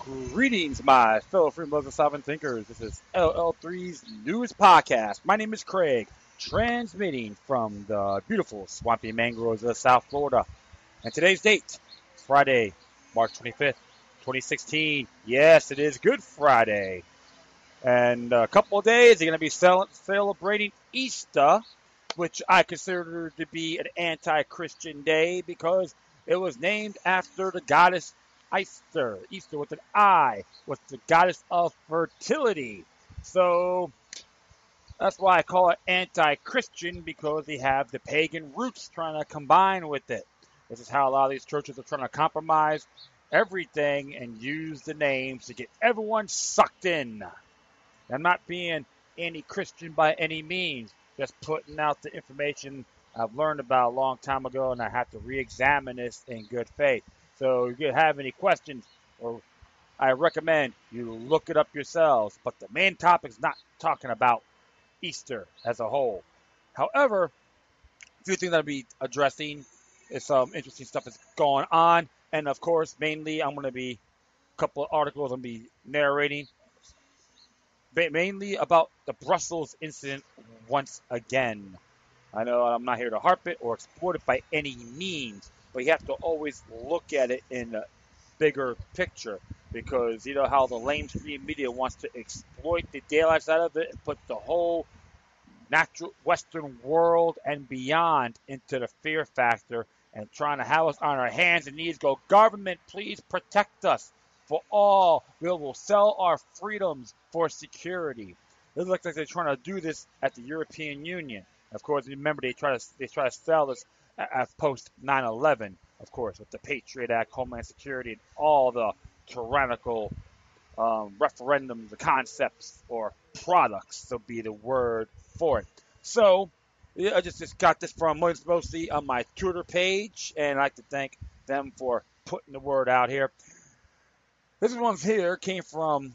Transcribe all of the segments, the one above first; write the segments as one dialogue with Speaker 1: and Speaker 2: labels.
Speaker 1: Greetings, my fellow free Muslim sovereign thinkers. This is LL3's newest podcast. My name is Craig, transmitting from the beautiful swampy mangroves of South Florida. And today's date, Friday, March 25th, 2016. Yes, it is Good Friday. And a couple of days, they're going to be celebrating Easter, which I consider to be an anti-Christian day because it was named after the goddess Easter. Easter with an I, was the goddess of fertility. So that's why I call it anti-Christian, because they have the pagan roots trying to combine with it. This is how a lot of these churches are trying to compromise everything and use the names to get everyone sucked in. I'm not being anti-Christian by any means, just putting out the information I've learned about a long time ago, and I have to re-examine this in good faith. So if you have any questions, or I recommend you look it up yourselves. But the main topic is not talking about Easter as a whole. However, a few things I'll be addressing is some interesting stuff that's going on, and of course, mainly I'm going to be a couple of articles I'm going to be narrating mainly about the Brussels incident once again. I know I'm not here to harp it or exploit it by any means, but you have to always look at it in a bigger picture, because you know how the lamestream media wants to exploit the daylights out of it and put the whole natural Western world and beyond into the fear factor and trying to have us on our hands and knees go, government, please protect us. For all, we will sell our freedoms for security. It looks like they're trying to do this at the European Union. Of course, remember they try to sell this as post 9/11, of course, with the Patriot Act, Homeland Security, and all the tyrannical referendums, the concepts, or products, to be the word for it. So, yeah, I just got this from mostly on my Twitter page, and I'd like to thank them for putting the word out here. This one here came from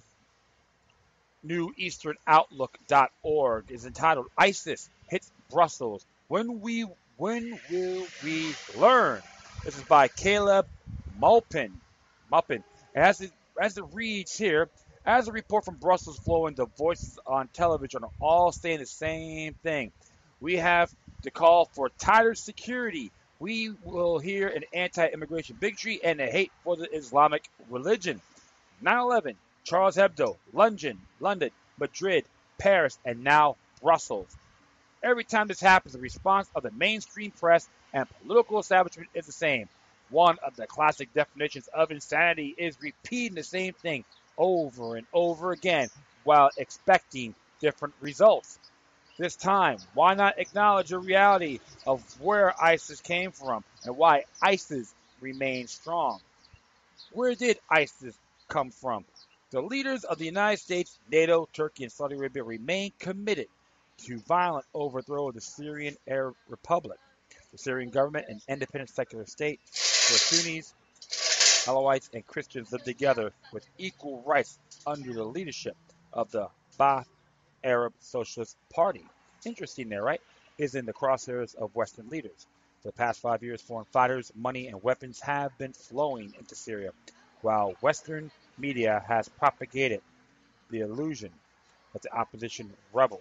Speaker 1: NewEasternOutlook.org. It's entitled "ISIS Hits Brussels. When will we learn?" This is by Caleb Mulpin. As it reads here, as a report from Brussels flowing, the voices on television are all saying the same thing. We have to call for tighter security. We will hear an anti-immigration bigotry and a hate for the Islamic religion. 9/11, Charles Hebdo, London, Madrid, Paris, and now Brussels. Every time this happens, the response of the mainstream press and political establishment is the same. One of the classic definitions of insanity is repeating the same thing over and over again while expecting different results. This time, why not acknowledge the reality of where ISIS came from and why ISIS remains strong? Where did ISIS come from? The leaders of the United States, NATO, Turkey, and Saudi Arabia remain committed to violent overthrow of the Syrian Arab Republic. The Syrian government, an independent secular state where Sunnis, Alawites, and Christians live together with equal rights under the leadership of the Ba'ath Arab Socialist Party. Interesting there, right? Is in the crosshairs of Western leaders. For the past 5 years, foreign fighters, money, and weapons have been flowing into Syria, while Western media has propagated the illusion that the opposition rebels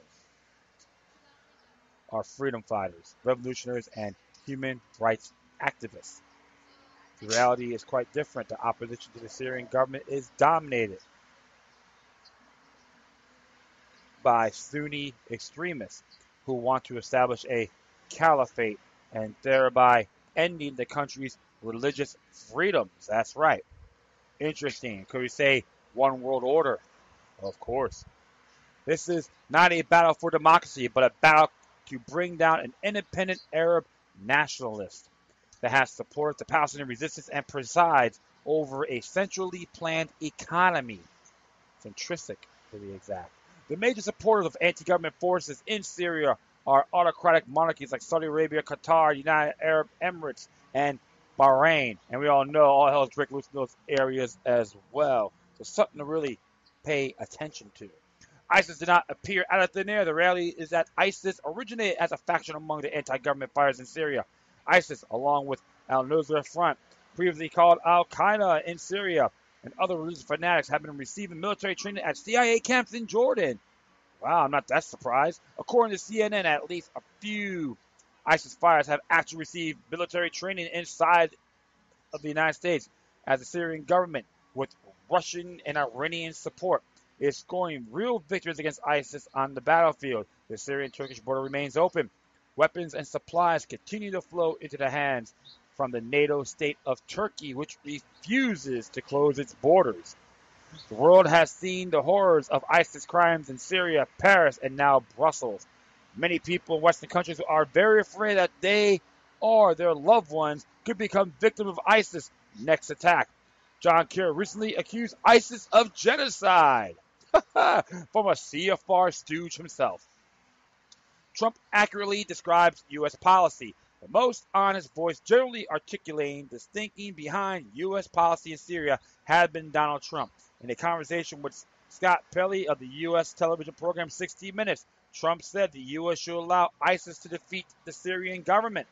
Speaker 1: are freedom fighters, revolutionaries, and human rights activists. The reality is quite different. The opposition to the Syrian government is dominated by Sunni extremists who want to establish a caliphate and thereby ending the country's religious freedoms. That's right. Interesting. Could we say one world order? Of course. This is not a battle for democracy, but a battle to bring down an independent Arab nationalist that has supported the Palestinian resistance and presides over a centrally planned economy. Centristic, to be exact. The major supporters of anti-government forces in Syria are autocratic monarchies like Saudi Arabia, Qatar, United Arab Emirates, and Bahrain. And we all know all hell's break loose in those areas as well. So something to really pay attention to. ISIS did not appear out of thin air. The reality is that ISIS originated as a faction among the anti-government fighters in Syria. ISIS, along with Al-Nusra Front, previously called Al-Qaeda in Syria, and other religious fanatics have been receiving military training at CIA camps in Jordan. Wow, I'm not that surprised. According to CNN, at least a few ISIS fighters have actually received military training inside of the United States, as the Syrian government, with Russian and Iranian support, is scoring real victories against ISIS on the battlefield. The Syrian-Turkish border remains open. Weapons and supplies continue to flow into the hands from the NATO state of Turkey, which refuses to close its borders. The world has seen the horrors of ISIS crimes in Syria, Paris, and now Brussels. Many people in Western countries are very afraid that they or their loved ones could become victims of ISIS' next attack. John Kerry recently accused ISIS of genocide from a CFR stooge himself. Trump accurately describes U.S. policy. The most honest voice generally articulating the thinking behind U.S. policy in Syria had been Donald Trump. In a conversation with Scott Pelley of the U.S. television program 60 Minutes, Trump said the U.S. should allow ISIS to defeat the Syrian government.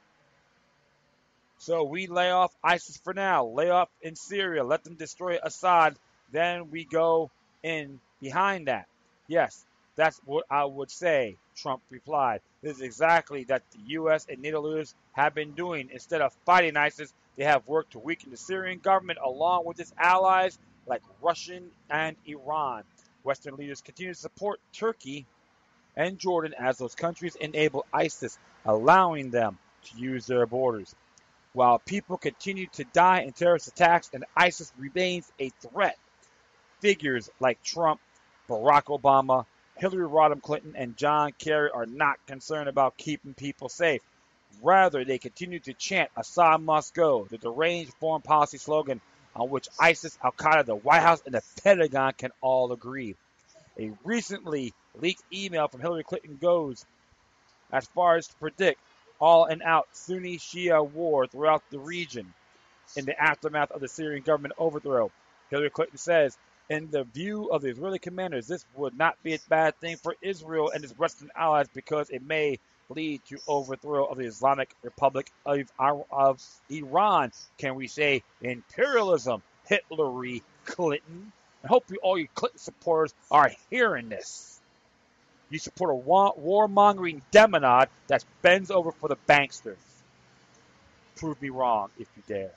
Speaker 1: So we lay off ISIS for now, lay off in Syria, let them destroy Assad, then we go in behind that. Yes, that's what I would say, Trump replied. This is exactly that the U.S. and NATO leaders have been doing. Instead of fighting ISIS, they have worked to weaken the Syrian government along with its allies like Russia and Iran. Western leaders continue to support Turkey and Jordan as those countries enable ISIS, allowing them to use their borders. While people continue to die in terrorist attacks and ISIS remains a threat, figures like Trump, Barack Obama, Hillary Rodham Clinton, and John Kerry are not concerned about keeping people safe. Rather, they continue to chant Assad must go, the deranged foreign policy slogan on which ISIS, Al-Qaeda, the White House, and the Pentagon can all agree. A recently leaked email from Hillary Clinton goes as far as to predict all-and-out Sunni-Shia war throughout the region in the aftermath of the Syrian government overthrow. Hillary Clinton says, in the view of the Israeli commanders, this would not be a bad thing for Israel and its Western allies because it may lead to overthrow of the Islamic Republic of Iran. Can we say imperialism, Hitlery Clinton? I hope all you Clinton supporters are hearing this. You support a warmongering demonad that bends over for the banksters. Prove me wrong if you dare.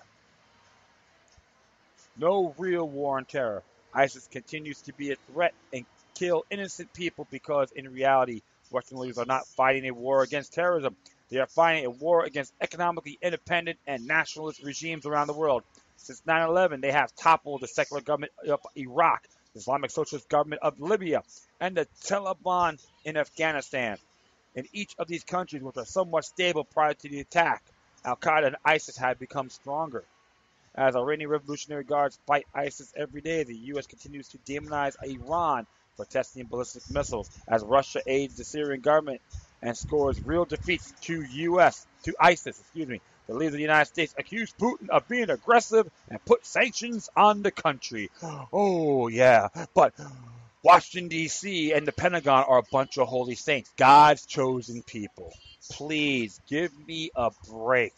Speaker 1: No real war on terror. ISIS continues to be a threat and kill innocent people because, in reality, Western leaders are not fighting a war against terrorism. They are fighting a war against economically independent and nationalist regimes around the world. Since 9/11, they have toppled the secular government of Iraq, the Islamic Socialist government of Libya, and the Taliban in Afghanistan. In each of these countries, which are somewhat stable prior to the attack, Al-Qaeda and ISIS have become stronger. As Iranian Revolutionary Guards fight ISIS every day, the U.S. continues to demonize Iran for testing ballistic missiles, as Russia aids the Syrian government and scores real defeats to ISIS. The leaders of the United States accuse Putin of being aggressive and put sanctions on the country. Oh, yeah, but Washington, D.C. and the Pentagon are a bunch of holy saints, God's chosen people. Please give me a break.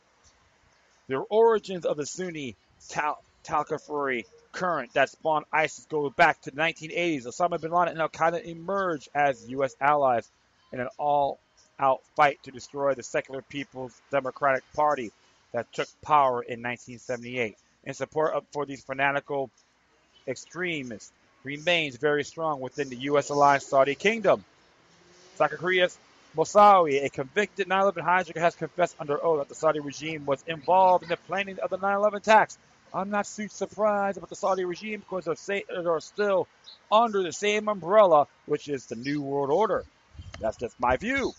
Speaker 1: The origins of the Sunni Talkafuri current that spawned ISIS go back to the 1980s. Osama bin Laden and Al-Qaeda emerged as U.S. allies in an all-out fight to destroy the secular People's Democratic Party that took power in 1978. In support for these fanatical extremists remains very strong within the U.S.-aligned Saudi kingdom. Zacharias Moussaoui, a convicted 9/11 hijacker, has confessed under oath that the Saudi regime was involved in the planning of the 9/11 attacks. I'm not too surprised about the Saudi regime because they're still under the same umbrella, which is the New World Order. That's just my view.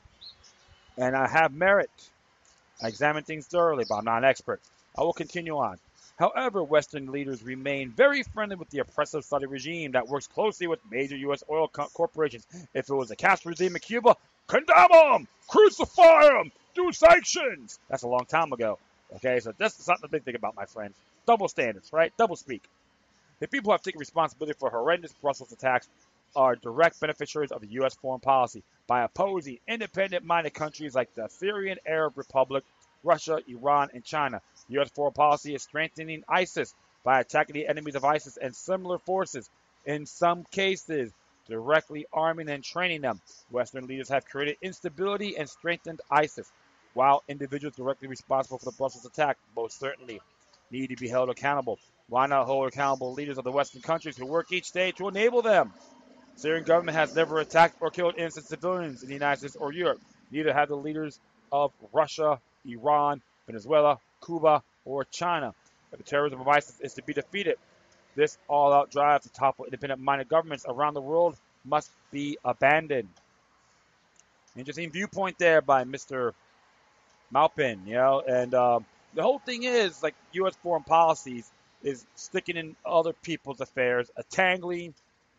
Speaker 1: And I have merit. I examine things thoroughly, but I'm not an expert. I will continue on. However, Western leaders remain very friendly with the oppressive Saudi regime that works closely with major U.S. oil corporations. If it was a Castro regime in Cuba, condemn them, crucify them, do sanctions. That's a long time ago. Okay, so that's something to big thing about, my friends. Double standards, right? Double speak. The people who have taken responsibility for horrendous Brussels attacks are direct beneficiaries of the U.S. foreign policy by opposing independent-minded countries like the Syrian Arab Republic, Russia, Iran, and China. U.S. foreign policy is strengthening ISIS by attacking the enemies of ISIS and similar forces, in some cases directly arming and training them. Western leaders have created instability and strengthened ISIS, while individuals directly responsible for the Brussels attack most certainly need to be held accountable. Why not hold accountable leaders of the Western countries who work each day to enable them? The Syrian government has never attacked or killed innocent civilians in the United States or Europe. Neither have the leaders of Russia, Iran, Venezuela, Cuba, or China. If the terrorism of ISIS is to be defeated, this all-out drive to topple independent-minded governments around the world must be abandoned. Interesting viewpoint there by Mr. Maupin, and the whole thing is, like, U.S. foreign policies is sticking in other people's affairs, entangling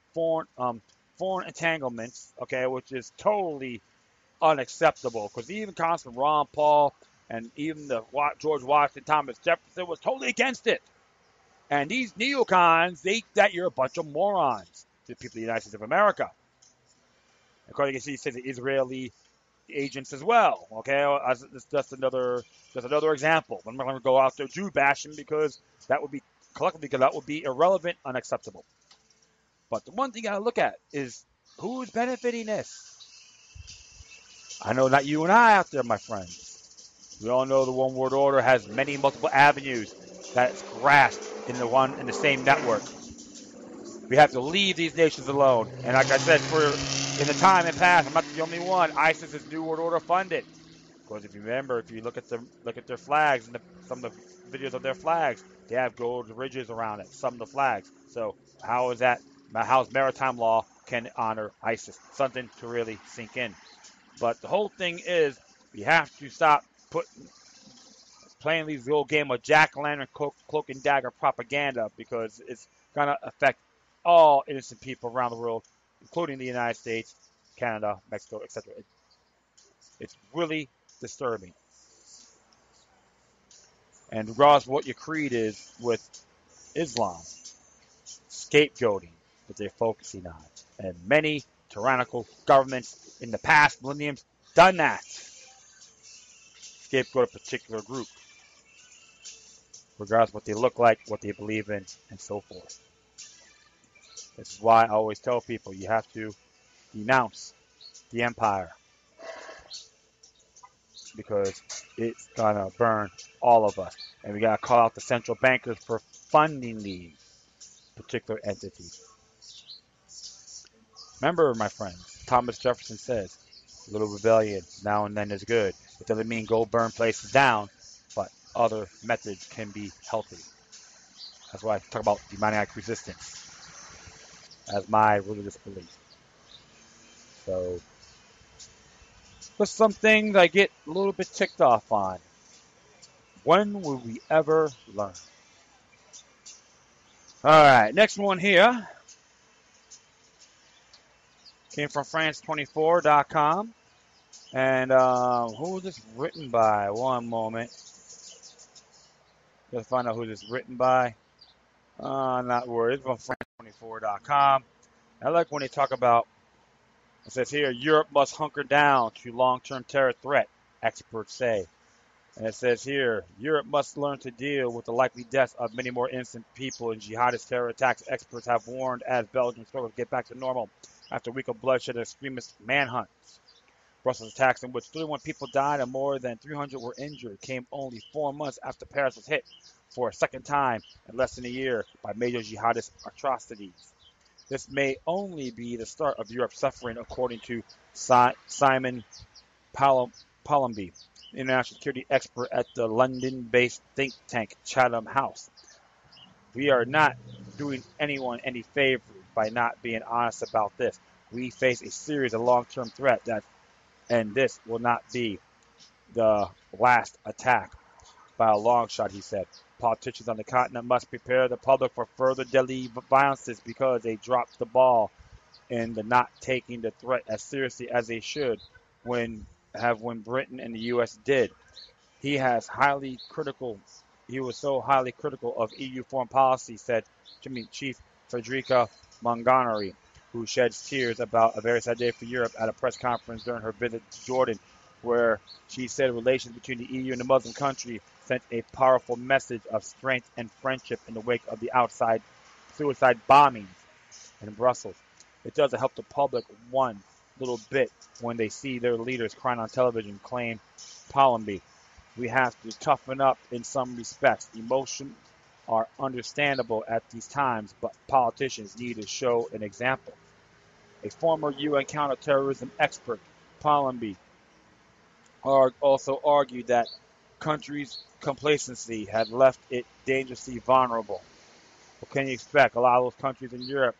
Speaker 1: foreign entanglements, okay, which is totally unacceptable, because even Congressman Ron Paul and even the George Washington, Thomas Jefferson was totally against it. And these neocons, they think that you're a bunch of morons to the people of the United States of America. According to the Israeli agents as well. Okay, it's just another example. I'm not going to go out there Jew bashing because that would be irrelevant, unacceptable. But the one thing you got to look at is who's benefiting this. I know not you and I out there, my friends. We all know the one world order has many multiple avenues that it's grasped in the same network. We have to leave these nations alone. And like I said, in the time and past, I'm not the only one. ISIS is New World Order funded. Because if you remember, if you look at their flags and some of the videos of their flags, they have gold ridges around it. Some of the flags. So how's maritime law can honor ISIS? Something to really sink in. But the whole thing is, we have to stop playing these old game of jack-o'-lantern, cloak and dagger propaganda, because it's going to affect all innocent people around the world, including the United States, Canada, Mexico, etc. It's really disturbing. And regardless of what your creed is with Islam, scapegoating that they're focusing on. And many tyrannical governments in the past millenniums done that. Scapegoat a particular group, regardless of what they look like, what they believe in, and so forth. This is why I always tell people you have to denounce the empire, because it's going to burn all of us. And we got to call out the central bankers for funding these particular entities. Remember, my friends, Thomas Jefferson says, a little rebellion now and then is good. It doesn't mean go burn places down, but other methods can be healthy. That's why I talk about demoniac resistance as my religious belief. So, just some things I get a little bit ticked off on. When will we ever learn? All right, next one here came from France24.com. And who was this written by? One moment. Let's find out who this is written by. Not worried. It's from France24.com. I like when they talk about, it says here, Europe must hunker down to long-term terror threat, experts say. And it says here, Europe must learn to deal with the likely deaths of many more innocent people in jihadist terror attacks, experts have warned, as Belgium struggles to get back to normal after a week of bloodshed and extremist manhunts. Brussels attacks in which 31 people died and more than 300 were injured came only 4 months after Paris was hit for a second time in less than a year by major jihadist atrocities. This may only be the start of Europe's suffering, according to Simon Palombi, international security expert at the London-based think tank Chatham House. We are not doing anyone any favors by not being honest about this. We face a series of long-term threats and this will not be the last attack by a long shot, he said. Politicians on the continent must prepare the public for further deadly violences because they dropped the ball in the not taking the threat as seriously as they should when Britain and the U.S. did. He was so highly critical of EU foreign policy, said Chief Federica Mogherini, who sheds tears about a very sad day for Europe at a press conference during her visit to Jordan, where she said relations between the EU and the Muslim country sent a powerful message of strength and friendship in the wake of the outside suicide bombings in Brussels. It doesn't help the public one little bit when they see their leaders crying on television, claim Palombi. We have to toughen up in some respects. Emotions are understandable at these times, but politicians need to show an example. A former UN counterterrorism expert, Palombi, also argued that countries' complacency had left it dangerously vulnerable. What can you expect? A lot of those countries in Europe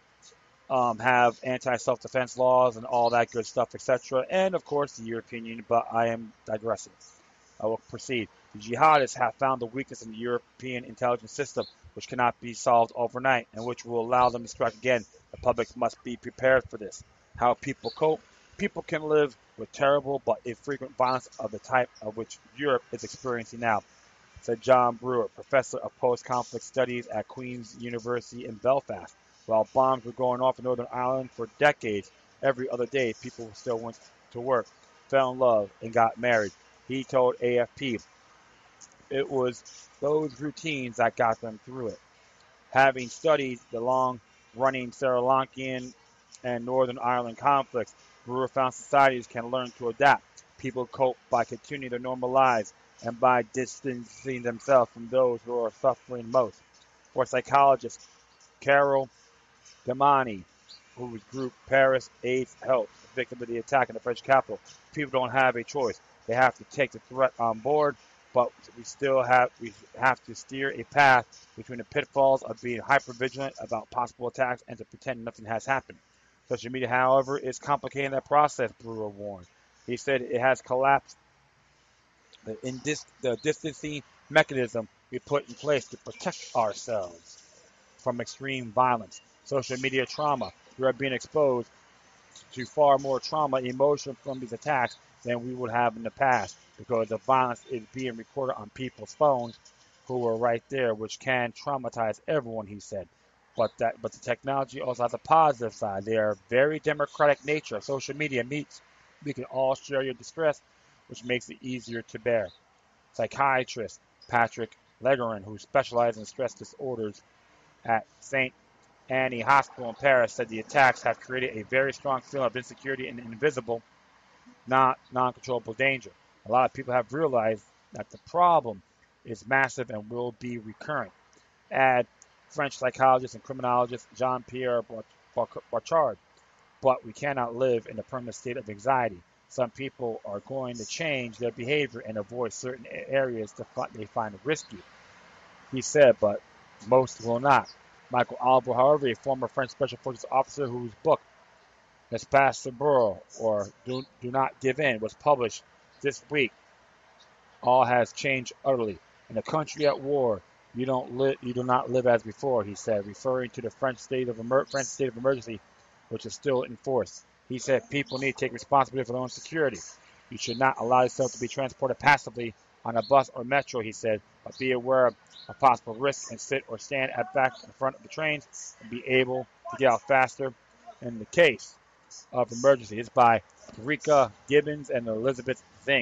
Speaker 1: have anti-self-defense laws and all that good stuff, etc. And of course, the European Union. But I am digressing. I will proceed. The jihadists have found a weakness in the European intelligence system, which cannot be solved overnight, and which will allow them to strike again. The public must be prepared for this. How people cope? People can live with terrible but infrequent violence of the type of which Europe is experiencing now, said John Brewer, professor of post-conflict studies at Queen's University in Belfast. While bombs were going off in Northern Ireland for decades, every other day people still went to work, fell in love, and got married. He told AFP it was those routines that got them through it. Having studied the long-running Sri Lankan and Northern Ireland conflicts, Brewer found societies can learn to adapt. People cope by continuing their normal lives and by distancing themselves from those who are suffering most. For psychologist Carol Damani, whose group Paris AIDS helped the victim of the attack in the French capital, people don't have a choice. They have to take the threat on board, but we have to steer a path between the pitfalls of being hyper vigilant about possible attacks and to pretend nothing has happened. Social media, however, is complicating that process, Brewer warned. He said it has collapsed the distancing mechanism we put in place to protect ourselves from extreme violence. Social media trauma. We are being exposed to far more trauma and emotion from these attacks than we would have in the past because the violence is being recorded on people's phones who are right there, which can traumatize everyone, he said. But the technology also has a positive side. They are very democratic nature. Social media meets. We can all share your distress, which makes it easier to bear. Psychiatrist Patrick Legerin, who specializes in stress disorders at St. Annie Hospital in Paris, said the attacks have created a very strong feeling of insecurity and invisible, non-controllable danger. A lot of people have realized that the problem is massive and will be recurrent. Add French psychologist and criminologist Jean-Pierre Barchard. But we cannot live in a permanent state of anxiety. Some people are going to change their behavior and avoid certain areas they find risky, he said, but most will not. Michael Oliver, however, a former French special forces officer whose book, Espace Saburo, or Do Not Give In, was published this week, all has changed utterly. In a country at war, you do not live as before, he said, referring to the French state of emergency, which is still in force. He said people need to take responsibility for their own security. You should not allow yourself to be transported passively on a bus or metro, he said, but be aware of possible risks and sit or stand at back in front of the trains and be able to get out faster in the case of emergency. It's by Rika Gibbons and Elizabeth Zing.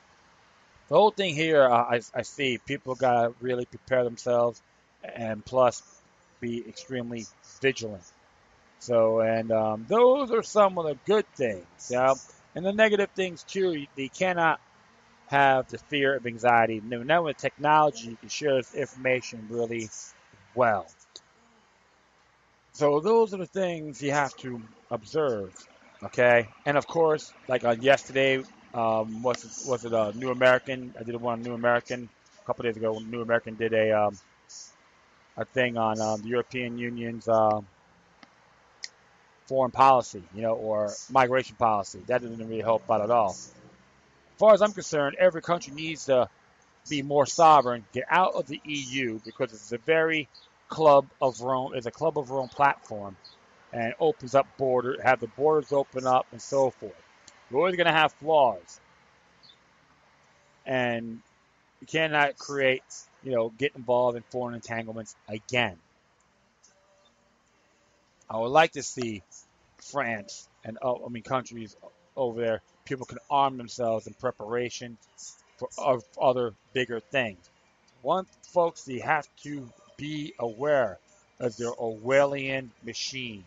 Speaker 1: The whole thing here, I see people got to really prepare themselves and plus be extremely vigilant. So, and those are some of the good things. Yeah? And the negative things, too, they cannot have the fear of anxiety. Now with technology, you can share this information really well. So those are the things you have to observe, okay? And of course, like on yesterday, was it a New American? I did one on New American a couple days ago. New American did a thing on the European Union's foreign policy, or migration policy. That didn't really help out at all. As far as I'm concerned, every country needs to be more sovereign, get out of the EU because it's a very club of Rome, is a club of Rome platform, and opens up have the borders open up and so forth. You're always going to have flaws, and you cannot get involved in foreign entanglements again. I would like to see France and countries over there people can arm themselves in preparation for of other bigger things. One, folks, you have to be aware of the Orwellian machine,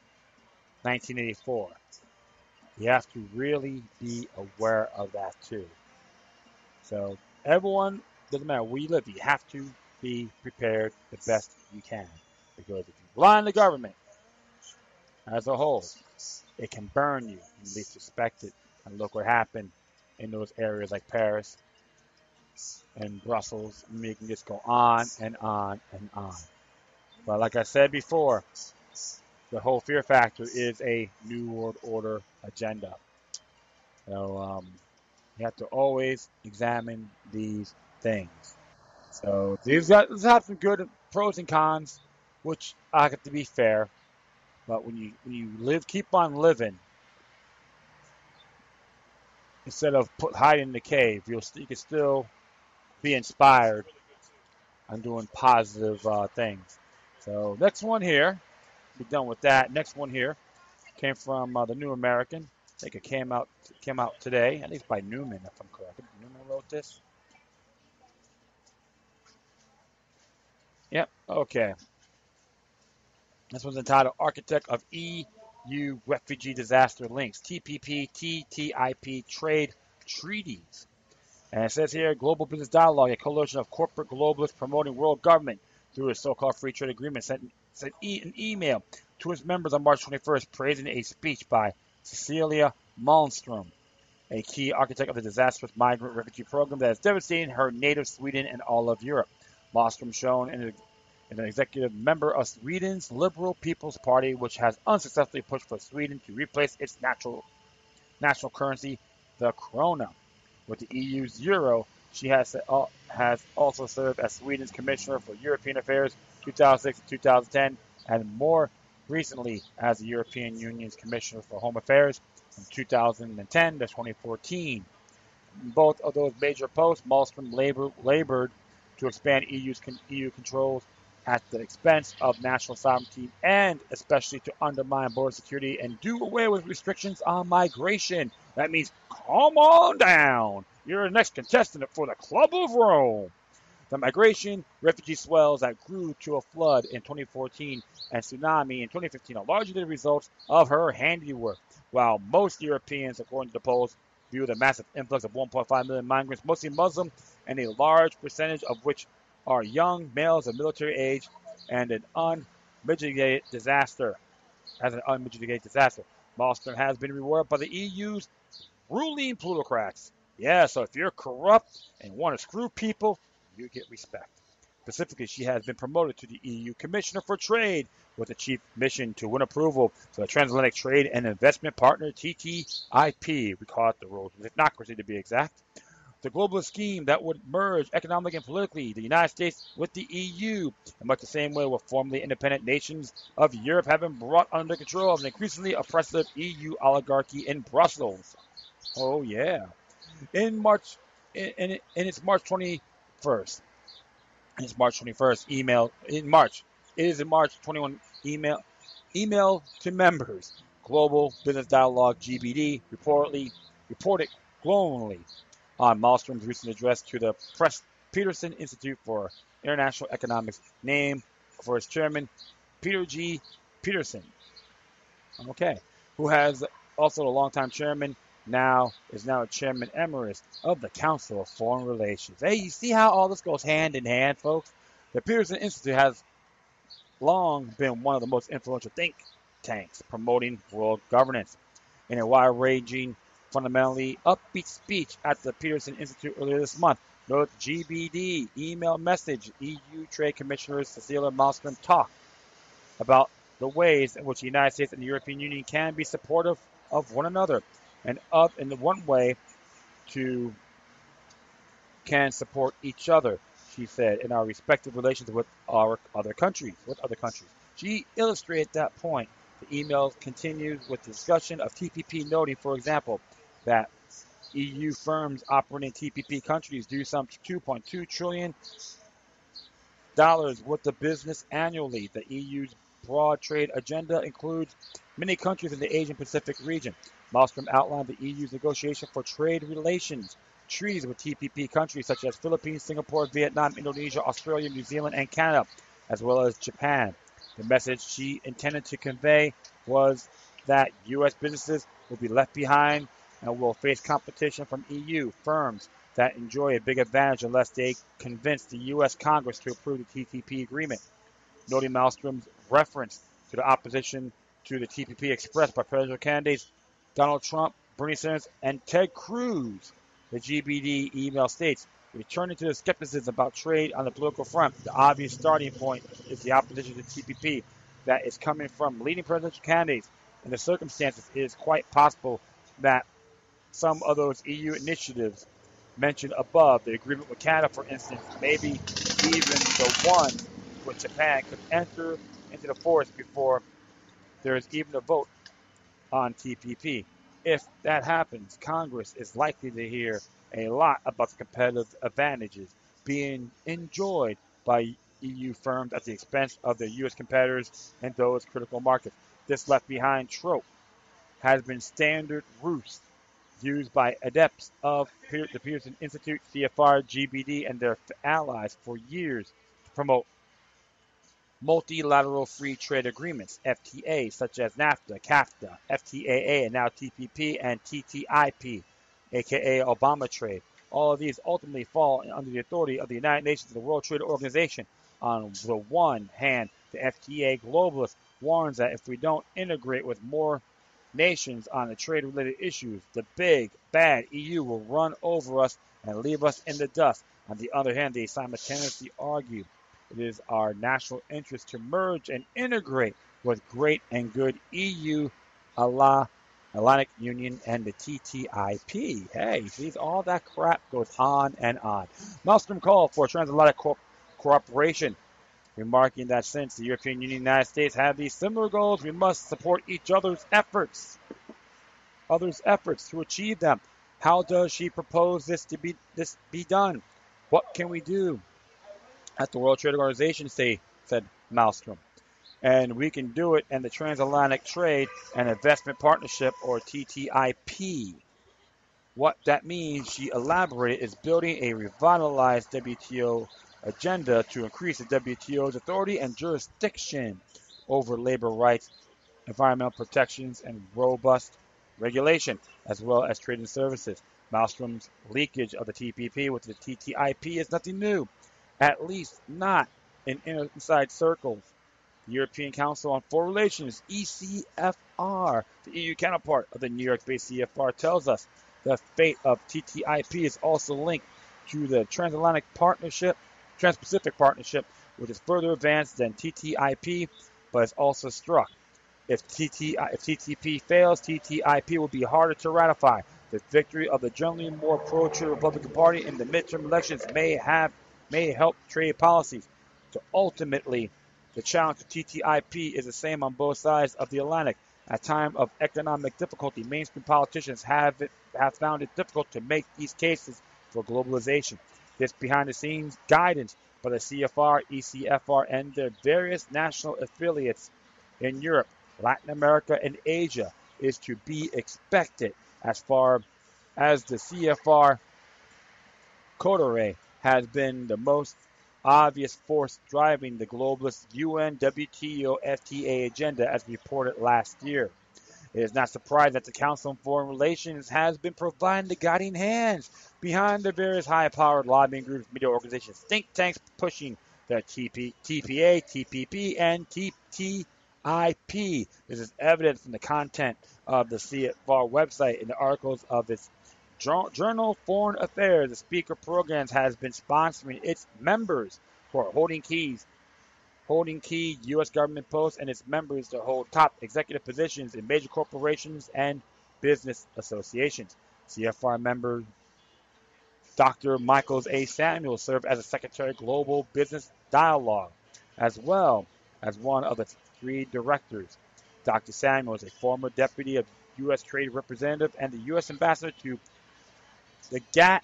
Speaker 1: 1984. You have to really be aware of that too. So everyone, doesn't matter where you live, you have to be prepared the best you can. Because if you rely on the government as a whole, it can burn you. You least suspect it. And look what happened in those areas like Paris and Brussels. You can just go on and on and on. But like I said before, the whole fear factor is a New World Order agenda. So you have to always examine these things. So these have some good pros and cons, which I have to be fair. But when you live, keep on living instead of hiding in the cave. You can still be inspired on doing positive things. So next one here, be done with that. Next one here came from the New American. I think it came out today. I think it's by Newman, if I'm correct. Newman wrote this. Yep. Okay. This one's entitled "Architect of EU Refugee Disaster Links: TPP, TTIP Trade Treaties." And it says here, Global Business Dialogue, a coalition of corporate globalists promoting world government through a so-called free trade agreement, sent an email to its members on March 21st praising a speech by Cecilia Malmström, a key architect of the disastrous migrant refugee program that is devastating her native Sweden and all of Europe. Malmström, shown in an executive member of Sweden's Liberal People's Party, which has unsuccessfully pushed for Sweden to replace its national currency, the krona, with the EU's euro. She has also served as Sweden's Commissioner for European Affairs 2006 to 2010, and more recently as the European Union's Commissioner for Home Affairs from 2010 to 2014. In both of those major posts, Malmström labored to expand EU controls at the expense of national sovereignty and especially to undermine border security and do away with restrictions on migration. That means come on down. You're the next contestant for the Club of Rome. The migration refugee swells that grew to a flood in 2014 and tsunami in 2015 are largely the results of her handiwork. While most Europeans, according to the polls, view the massive influx of 1.5 million migrants, mostly Muslim, and a large percentage of which are young males of military age, and an unmitigated disaster. Malmström has been rewarded by the EU's ruling plutocrats. Yeah, so if you're corrupt and want to screw people, you get respect. Specifically, she has been promoted to the EU Commissioner for Trade with the chief mission to win approval for the Transatlantic Trade and Investment Partner, TTIP. We call it the Road to Technocracy to be exact. The globalist scheme that would merge economically and politically the United States with the EU, in much the same way where formerly independent nations of Europe have been brought under control of an increasingly oppressive EU oligarchy in Brussels. Oh yeah. In March, in its March 21st, email in March. It is in March 21 email to members. Global Business Dialogue (GBD) reported glowingly on Malmström's recent address to the Peterson Institute for International Economics, named for its chairman, Peter G. Peterson. Okay, who has also the longtime chairman. Is now a chairman emeritus of the Council of Foreign Relations. Hey, you see how all this goes hand in hand, folks? The Peterson Institute has long been one of the most influential think tanks promoting world governance. In a wide-ranging, fundamentally upbeat speech at the Peterson Institute earlier this month, noted GBD email message EU Trade Commissioner Cecilia Malmström talked about the ways in which the United States and the European Union can be supportive of one another, and in the one way can support each other, she said, in our respective relations with other countries. She illustrated that point. The email continues with the discussion of TPP, noting, for example, that EU firms operating in TPP countries do some $2.2 trillion worth of business annually. The EU's broad trade agenda includes many countries in the Asian Pacific region. Malmstrom outlined the EU's negotiation for trade relations, treaties with TPP countries such as Philippines, Singapore, Vietnam, Indonesia, Australia, New Zealand, and Canada, as well as Japan. The message she intended to convey was that U.S. businesses will be left behind and will face competition from EU firms that enjoy a big advantage unless they convince the U.S. Congress to approve the TPP agreement, noting Malmstrom's reference to the opposition to the TPP expressed by presidential candidates Donald Trump, Bernie Sanders, and Ted Cruz. The GBD email states, returning to the skepticism about trade on the political front, the obvious starting point is the opposition to TPP that is coming from leading presidential candidates. In the circumstances, it is quite possible that some of those EU initiatives mentioned above, the agreement with Canada, for instance, maybe even the one with Japan, could enter into the force before there is even a vote on TPP. If that happens, Congress is likely to hear a lot about the competitive advantages being enjoyed by EU firms at the expense of their U.S. competitors in those critical markets. This left behind trope has been standard ruse used by adepts of the Pearson Institute, CFR, GBD, and their allies for years to promote multilateral free trade agreements, FTA, such as NAFTA, CAFTA, FTAA, and now TPP and TTIP, aka Obama trade. All of these ultimately fall under the authority of the United Nations and the World Trade Organization. On the one hand, the FTA globalist warns that if we don't integrate with more nations on the trade-related issues, the big, bad EU will run over us and leave us in the dust. On the other hand, they simultaneously argue it is our national interest to merge and integrate with great and good EU, Atlantic Union, and the TTIP. Hey, see, all that crap goes on and on. Malmstrom called for transatlantic cooperation, remarking that since the European Union and the United States have these similar goals, we must support each other's efforts to achieve them. How does she propose this be done? What can we do at the World Trade Organization, said Malmstrom? And we can do it in the Transatlantic Trade and Investment Partnership, or TTIP. What that means, she elaborated, is building a revitalized WTO agenda to increase the WTO's authority and jurisdiction over labor rights, environmental protections, and robust regulation, as well as trade and services. Malmstrom's leakage of the TPP with the TTIP is nothing new, at least not in inside circles. The European Council on Foreign Relations, ECFR, the EU counterpart of the New York-based CFR, tells us the fate of TTIP is also linked to the Transatlantic Partnership, Trans-Pacific Partnership, which is further advanced than TTIP, but is also struck. If TTP fails, TTIP will be harder to ratify. The victory of the generally more pro-trade Republican Party in the midterm elections may help trade policies. So ultimately, the challenge to TTIP is the same on both sides of the Atlantic. At time of economic difficulty, mainstream politicians have found it difficult to make these cases for globalization. This behind-the-scenes guidance by the CFR, ECFR, and their various national affiliates in Europe, Latin America, and Asia is to be expected, as far as the CFR Coterie has been the most obvious force driving the globalist UN WTO FTA agenda, as reported last year. It is not surprising that the Council on Foreign Relations has been providing the guiding hands behind the various high-powered lobbying groups, media organizations, think tanks pushing the TPA, TPP, and TTIP. This is evident from the content of the CFR website and the articles of its Journal Foreign Affairs. The Speaker Programs has been sponsoring its members who are holding key U.S. government posts and its members to hold top executive positions in major corporations and business associations. CFR member Dr. Michaels A. Samuel served as a Secretary of Global Business Dialogue, as well as one of its 3 directors. Dr. Samuel is a former deputy of U.S. Trade Representative and the U.S. Ambassador to the GATT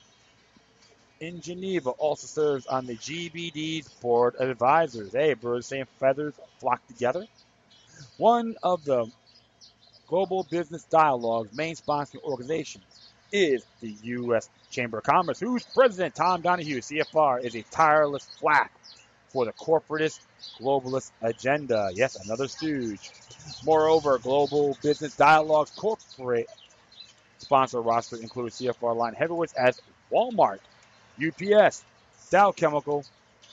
Speaker 1: in Geneva, also serves on the GBD's Board of Advisors. Hey, birds of the same feathers flock together. One of the Global Business Dialogue's main sponsoring organization is the U.S. Chamber of Commerce, whose president, Tom Donahue, CFR, is a tireless flack for the corporatist globalist agenda. Yes, another stooge. Moreover, Global Business Dialogue's corporate sponsor roster includes CFR line heavyweights as Walmart, UPS, Dow Chemical,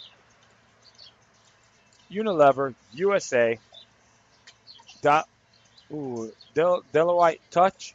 Speaker 1: Unilever, USA, Deloitte Touch,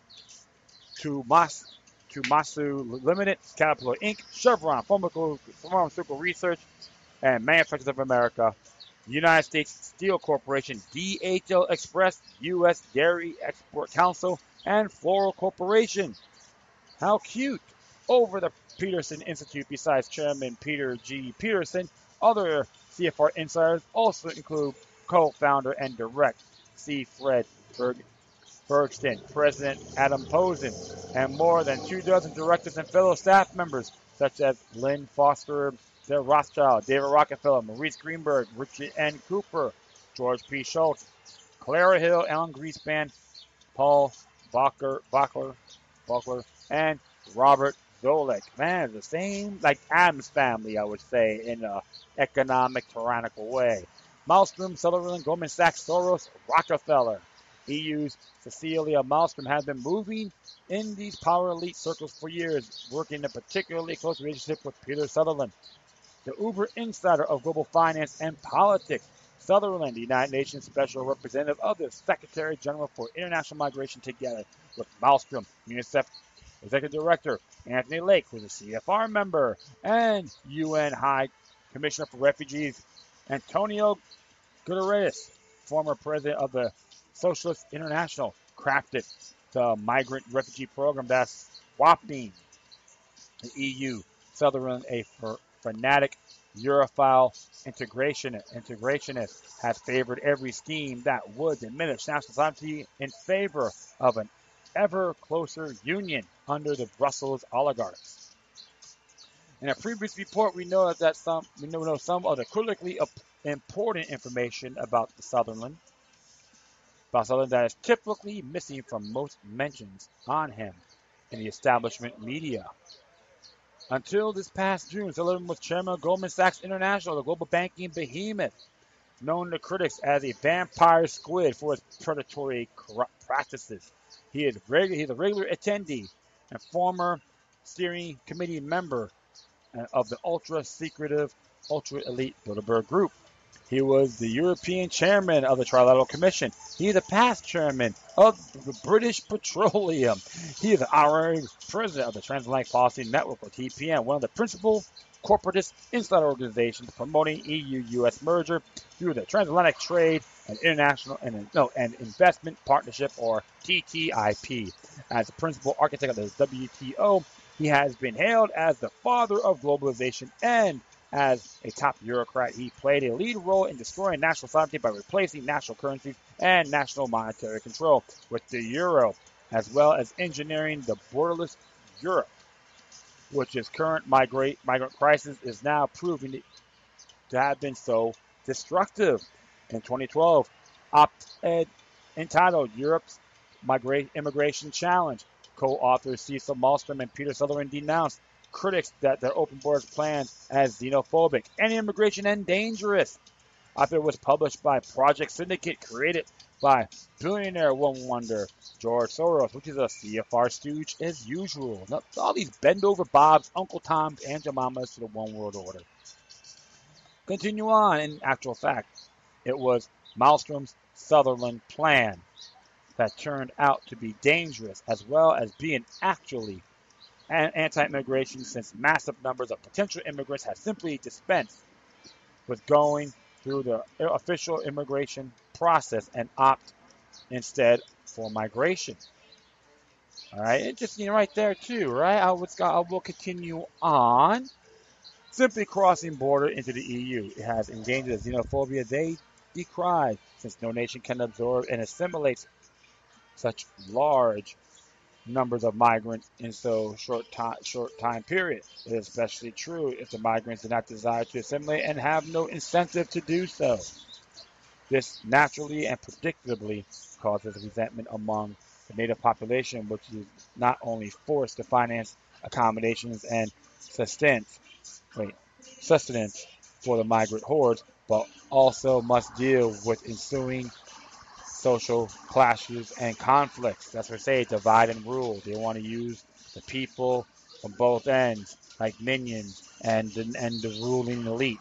Speaker 1: Tumasu Limited, Caterpillar Inc., Chevron, Pharmaceutical Research and Manufacturers of America, United States Steel Corporation, DHL Express, U.S. Dairy Export Council, and Floral Corporation. How cute! Over the Peterson Institute, besides Chairman Peter G. Peterson, other CFR insiders also include co-founder and direct C. Fred Bergston, President Adam Posen, and more than 24 directors and fellow staff members, such as Lynn Foster De Rothschild, David Rockefeller, Maurice Greenberg, Richard N. Cooper, George P. Schultz, Clara Hill, Alan Greenspan, Paul Bachler, and Robert Zoellick. Man, the same like Adams family, I would say, in an economic, tyrannical way. Malmstrom, Sutherland, Goldman Sachs, Soros, Rockefeller. EU's Cecilia Malmstrom has been moving in these power elite circles for years, working in a particularly close relationship with Peter Sutherland, the uber insider of global finance and politics. Sutherland, the United Nations Special Representative of the Secretary General for International Migration, together with Malmstrom, UNICEF Executive Director Anthony Lake, who is a CFR member, and UN High Commissioner for Refugees Antonio Guterres, former president of the Socialist International, crafted the migrant refugee program that's swapping the EU. Sutherland, a fanatic Europhile integrationist, has favored every scheme that would diminish national sovereignty in favor of an ever closer union under the Brussels oligarchs. In a previous report, we know some of the critically important information about Sutherland that is typically missing from most mentions on him in the establishment media. Until this past June, Sutherland was chairman of Goldman Sachs International, the global banking behemoth, known to critics as a vampire squid for his predatory corrupt practices. He's a regular attendee and former steering committee member of the ultra-secretive, ultra-elite Bilderberg Group. He was the European chairman of the Trilateral Commission. He is a past chairman of the British Petroleum. He is the honorary president of the Transatlantic Policy Network, or TPN, one of the principal corporatist insider organizations promoting EU-U.S. merger through the Transatlantic Trade and Investment Partnership, or TTIP. As the principal architect of the WTO, he has been hailed as the father of globalization, and as a top bureaucrat, he played a lead role in destroying national sovereignty by replacing national currencies and national monetary control with the euro, as well as engineering the borderless Europe, which its current migrant crisis is now proving to have been so destructive. In 2012, op-ed entitled Europe's Immigration Challenge, co-authors Cecil Malmstrom and Peter Sutherland denounced critics that their open borders plan as xenophobic, anti-immigration, and dangerous. Op-ed was published by Project Syndicate, created by billionaire one wonder George Soros, which is a CFR stooge as usual. Now, all these bend-over Bobs, Uncle Toms, and Jemamas to the one world order. Continue on. In actual fact, it was Malmstrom's Sutherland plan that turned out to be dangerous, as well as being actually anti-immigration, since massive numbers of potential immigrants have simply dispensed with going through the official immigration process and opt instead for migration. All right, interesting right there too, right? I will continue on. Simply crossing border into the EU, it has engendered the xenophobia they decry, since no nation can absorb and assimilate such large numbers of migrants in so short time period. It is especially true if the migrants do not desire to assimilate and have no incentive to do so. This naturally and predictably causes resentment among the native population, which is not only forced to finance accommodations and sustenance, wait, sustenance for the migrant hordes, but also must deal with ensuing social clashes and conflicts. That's what they say, divide and rule. They want to use the people from both ends, like minions, and the ruling elite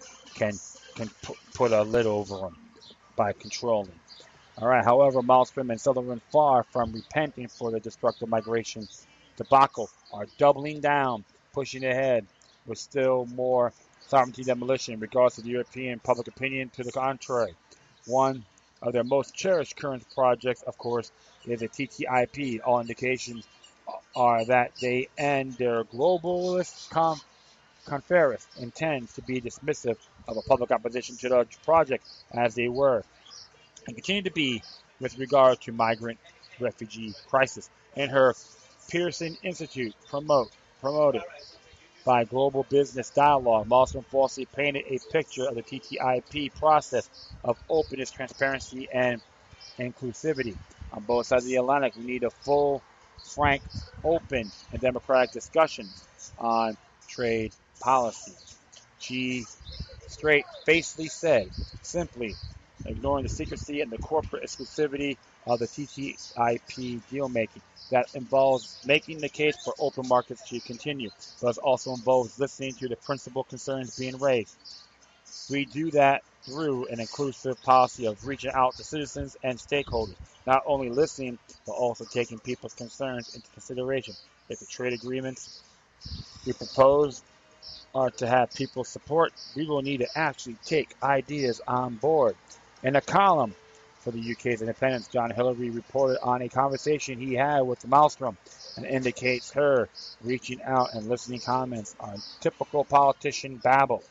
Speaker 1: can put a lid over them by controlling. All right. However, Malmstrom and Sutherland, far from repenting for the destructive migration debacle, are doubling down, pushing ahead with still more sovereignty demolition in regards to the European public opinion. To the contrary, one of their most cherished current projects, of course, is a TTIP. All indications are that they and their globalist conference intends to be dismissive of a public opposition to the project, as they were and continue to be with regard to migrant refugee crisis. In her Pearson Institute promoted by Global Business Dialogue, Malmstrom falsely painted a picture of the TTIP process of openness, transparency, and inclusivity. On both sides of the Atlantic, we need a full, frank, open, and democratic discussions on trade policy. She straight-facedly said, simply ignoring the secrecy and the corporate exclusivity of the TTIP deal-making that involves making the case for open markets to continue, but also involves listening to the principal concerns being raised. We do that through an inclusive policy of reaching out to citizens and stakeholders, not only listening, but also taking people's concerns into consideration. If the trade agreements we propose are to have people's support, we will need to actually take ideas on board. In a column for the UK's Independence, John Hillary reported on a conversation he had with Malmstrom and indicates her reaching out and listening comments on typical politician babble.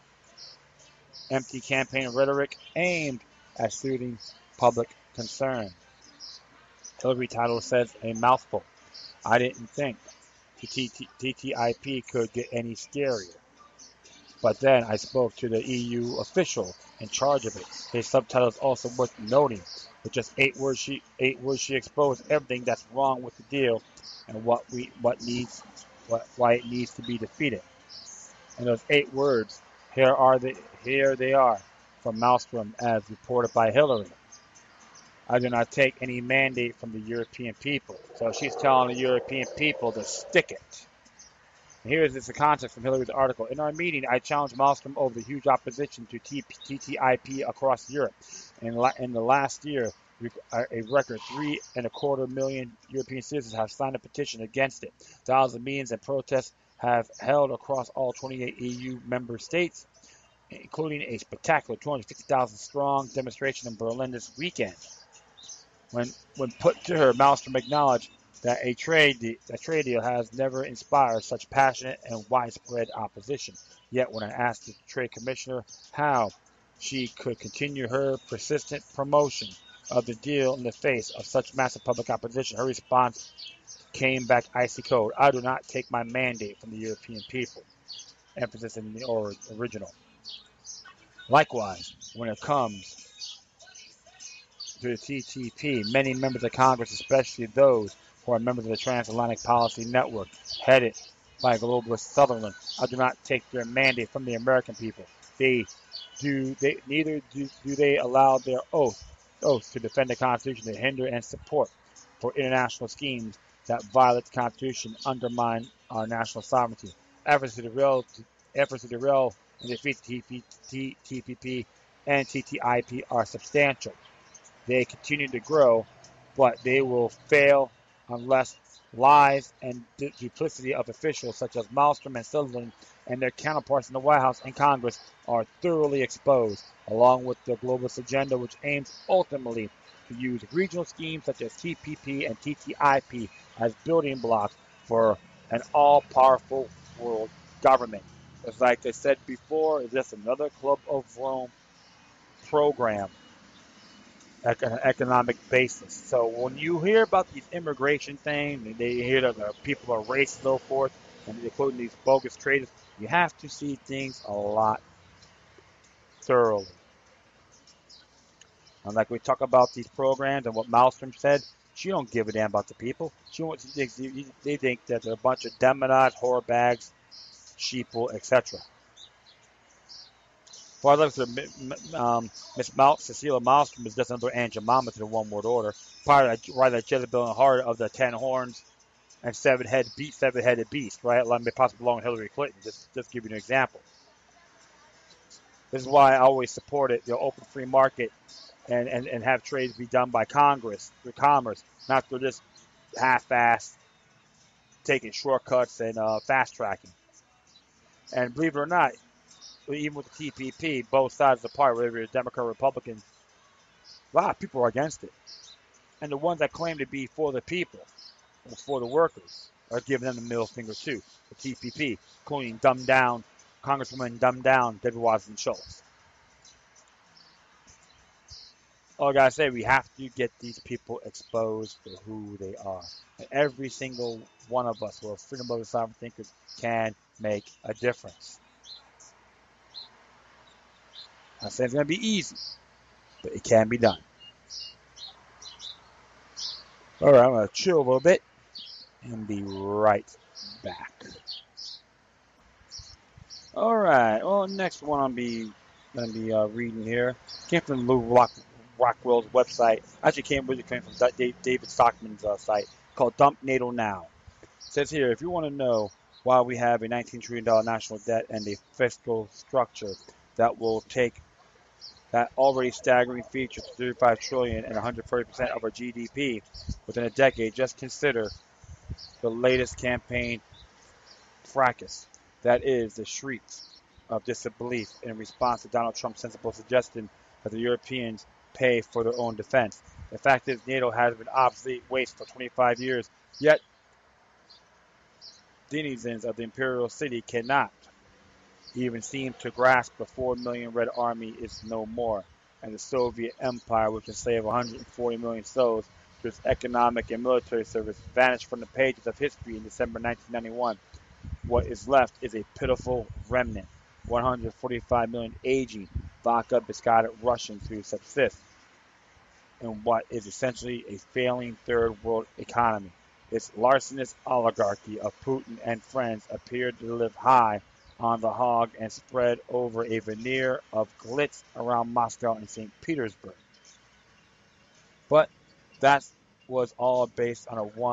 Speaker 1: Empty campaign rhetoric aimed at soothing public concern. Hillary title says a mouthful. I didn't think the TTIP could get any scarier. But then I spoke to the EU official in charge of it. His subtitle is also worth noting. With just 8 words, she exposed everything that's wrong with the deal and why it needs to be defeated. And those 8 words, here they are from Malmstrom, as reported by Hillary. I do not take any mandate from the European people. So she's telling the European people to stick it. Here is the context from Hillary's article. In our meeting, I challenged Malmstrom over the huge opposition to TTIP across Europe. In the last year, a record 3.25 million European citizens have signed a petition against it. Thousands of meetings and protests have held across all 28 EU member states, including a spectacular 250,000 strong demonstration in Berlin this weekend. When put to her, Malmstrom acknowledged that a trade deal has never inspired such passionate and widespread opposition. Yet when I asked the Trade Commissioner how she could continue her persistent promotion of the deal in the face of such massive public opposition, her response came back icy cold. I do not take my mandate from the European people. Emphasis in the original. Likewise, when it comes to the TTP, many members of Congress, especially those who are members of the Transatlantic Policy Network, headed by globalist Sutherland, I do not take their mandate from the American people. Neither do they allow their oath to defend the Constitution to hinder and support for international schemes that violate the Constitution, undermine our national sovereignty. Efforts to derail and defeat TPP and TTIP are substantial. They continue to grow, but they will fail unless lies and duplicity of officials such as Malmstrom and Sutherland and their counterparts in the White House and Congress are thoroughly exposed, along with the globalist agenda, which aims ultimately to use regional schemes such as TPP and TTIP as building blocks for an all-powerful world government. It's like I said before, it's just another Club of Rome program economic basis. So when you hear about these immigration things, they hear that the people are racist and so forth, and they're quoting these bogus traders, you have to see things a lot thoroughly. And like we talk about these programs and what Malmstrom said, she don't give a damn about the people. They think that they're a bunch of demonized whore bags, sheeple, etc. Well, I Cecilia Malmstrom is just another Aunt Jemima to the one-word order. Part of that Jezebel in the heart of the 10 horns and seven-headed beast, right? Let me possibly belong to Hillary Clinton. Just give you an example. This is why I always supported the open free market and have trades be done by Congress through commerce, not through this half-ass taking shortcuts and fast tracking. And believe it or not, even with the TPP, both sides of the party, whether you're Democrat or Republican, a lot of people are against it. And the ones that claim to be for the people or for the workers are giving them the middle finger too. The TPP, including Congresswoman dumbed down Debbie Wasserman Schultz. All I gotta say, we have to get these people exposed for who they are. And every single one of us who are freedom loving sovereign thinkers can make a difference. I'm not saying it's gonna be easy, but it can be done. All right, I'm gonna chill a little bit and be right back. All right. Well, next one I'll be reading here came from Lou Rockwell's website. Actually, came from David Stockman's site called Dump NATO Now. It says here, if you want to know why we have a $19 trillion national debt and a fiscal structure that will take that already staggering feature to $35 trillion and 130% of our GDP within a decade, just consider the latest campaign fracas. That is the shrieks of disbelief in response to Donald Trump's sensible suggestion that the Europeans pay for their own defense. The fact is, NATO has been obsolete waste for 25 years, yet denizens of the imperial city cannot even seem to grasp the 4 million Red Army is no more, and the Soviet Empire, which enslaved 140 million souls through its economic and military service, vanished from the pages of history in December 1991. What is left is a pitiful remnant, 145 million aging, vodka-biscotted Russians who subsist in what is essentially a failing third world economy. This larcenous oligarchy of Putin and friends appeared to live high on the hog and spread over a veneer of glitz around Moscow and St. Petersburg. But that was all based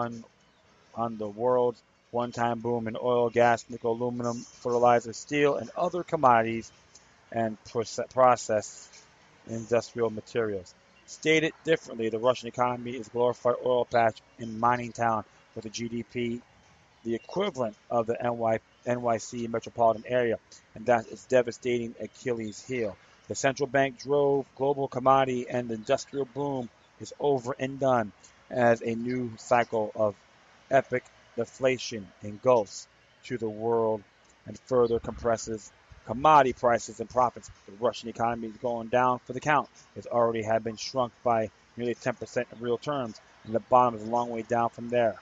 Speaker 1: on the world's one-time boom in oil, gas, nickel, aluminum, fertilizer, steel, and other commodities and processed industrial materials. Stated differently, the Russian economy is a glorified oil patch in mining town with a GDP the equivalent of the NYC metropolitan area, and that is devastating Achilles' heel. The central bank drove global commodity and the industrial boom is over and done as a new cycle of epic deflation engulfs to the world and further compresses commodity prices and profits. The Russian economy is going down for the count. It already had been shrunk by nearly 10% in real terms, and the bottom is a long way down from there.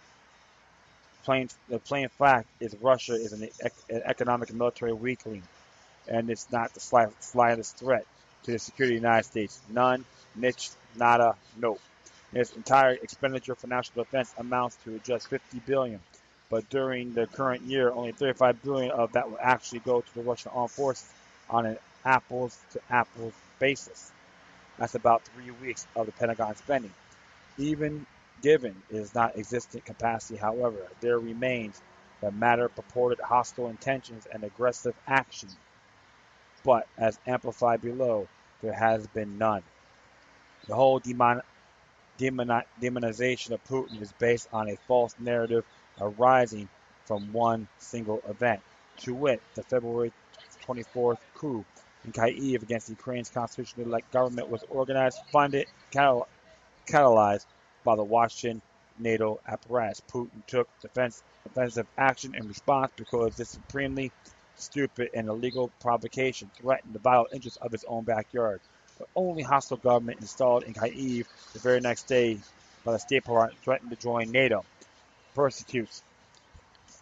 Speaker 1: The plain fact is Russia is an economic and military weakling, and it's not the slightest threat to the security of the United States. None, niche, nada, nope. Its entire expenditure for national defense amounts to just $50 billion, but during the current year, only $35 billion of that will actually go to the Russian armed forces on an apples-to-apples basis. That's about 3 weeks of the Pentagon spending. Even given its not existent capacity, however, there remains the matter of purported hostile intentions and aggressive action. But as amplified below, there has been none. The whole demonization of Putin is based on a false narrative arising from one single event, to wit, the February 24th coup in Kyiv against Ukraine's constitutionally elect government was organized, funded, catalyzed by the Washington NATO apparatus. Putin took defensive action in response because this supremely stupid and illegal provocation threatened the vital interests of his own backyard. The only hostile government installed in Kyiv the very next day by the State Department threatened to join NATO. Persecutes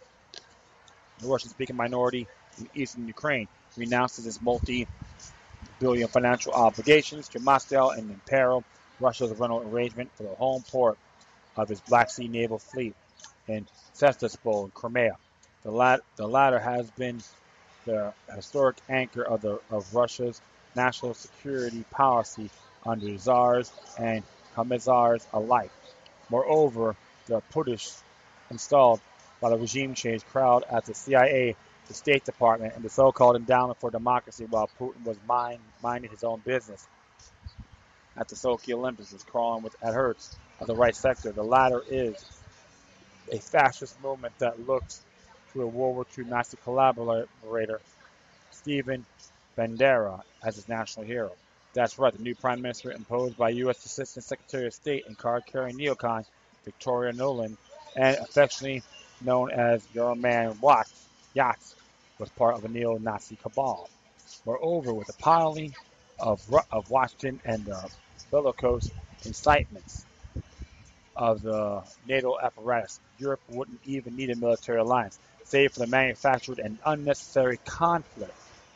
Speaker 1: the Russian-speaking minority in eastern Ukraine, renounces its billion financial obligations to Moscow and imperil Russia's rental arrangement for the home port of its Black Sea naval fleet in Sevastopol in Crimea. The latter has been the historic anchor of Russia's national security policy under czars and commissars alike. Moreover, the putsch installed by the regime change crowd at the CIA, the State Department, and the so-called Endowment for Democracy while Putin was minding his own business at the Sochi Olympics is crawling at Hertz of the right sector. The latter is a fascist movement that looks to a World War II Nazi collaborator, Stephen Bandera, as its national hero. That's right, the new prime minister imposed by U.S. Assistant Secretary of State and card-carrying neocon Victoria Nuland, and affectionately known as Your Man Yachts, was part of a neo-Nazi cabal. Moreover, with the piling of Washington and the bellicose incitements of the NATO apparatus, Europe wouldn't even need a military alliance, save for the manufactured and unnecessary conflict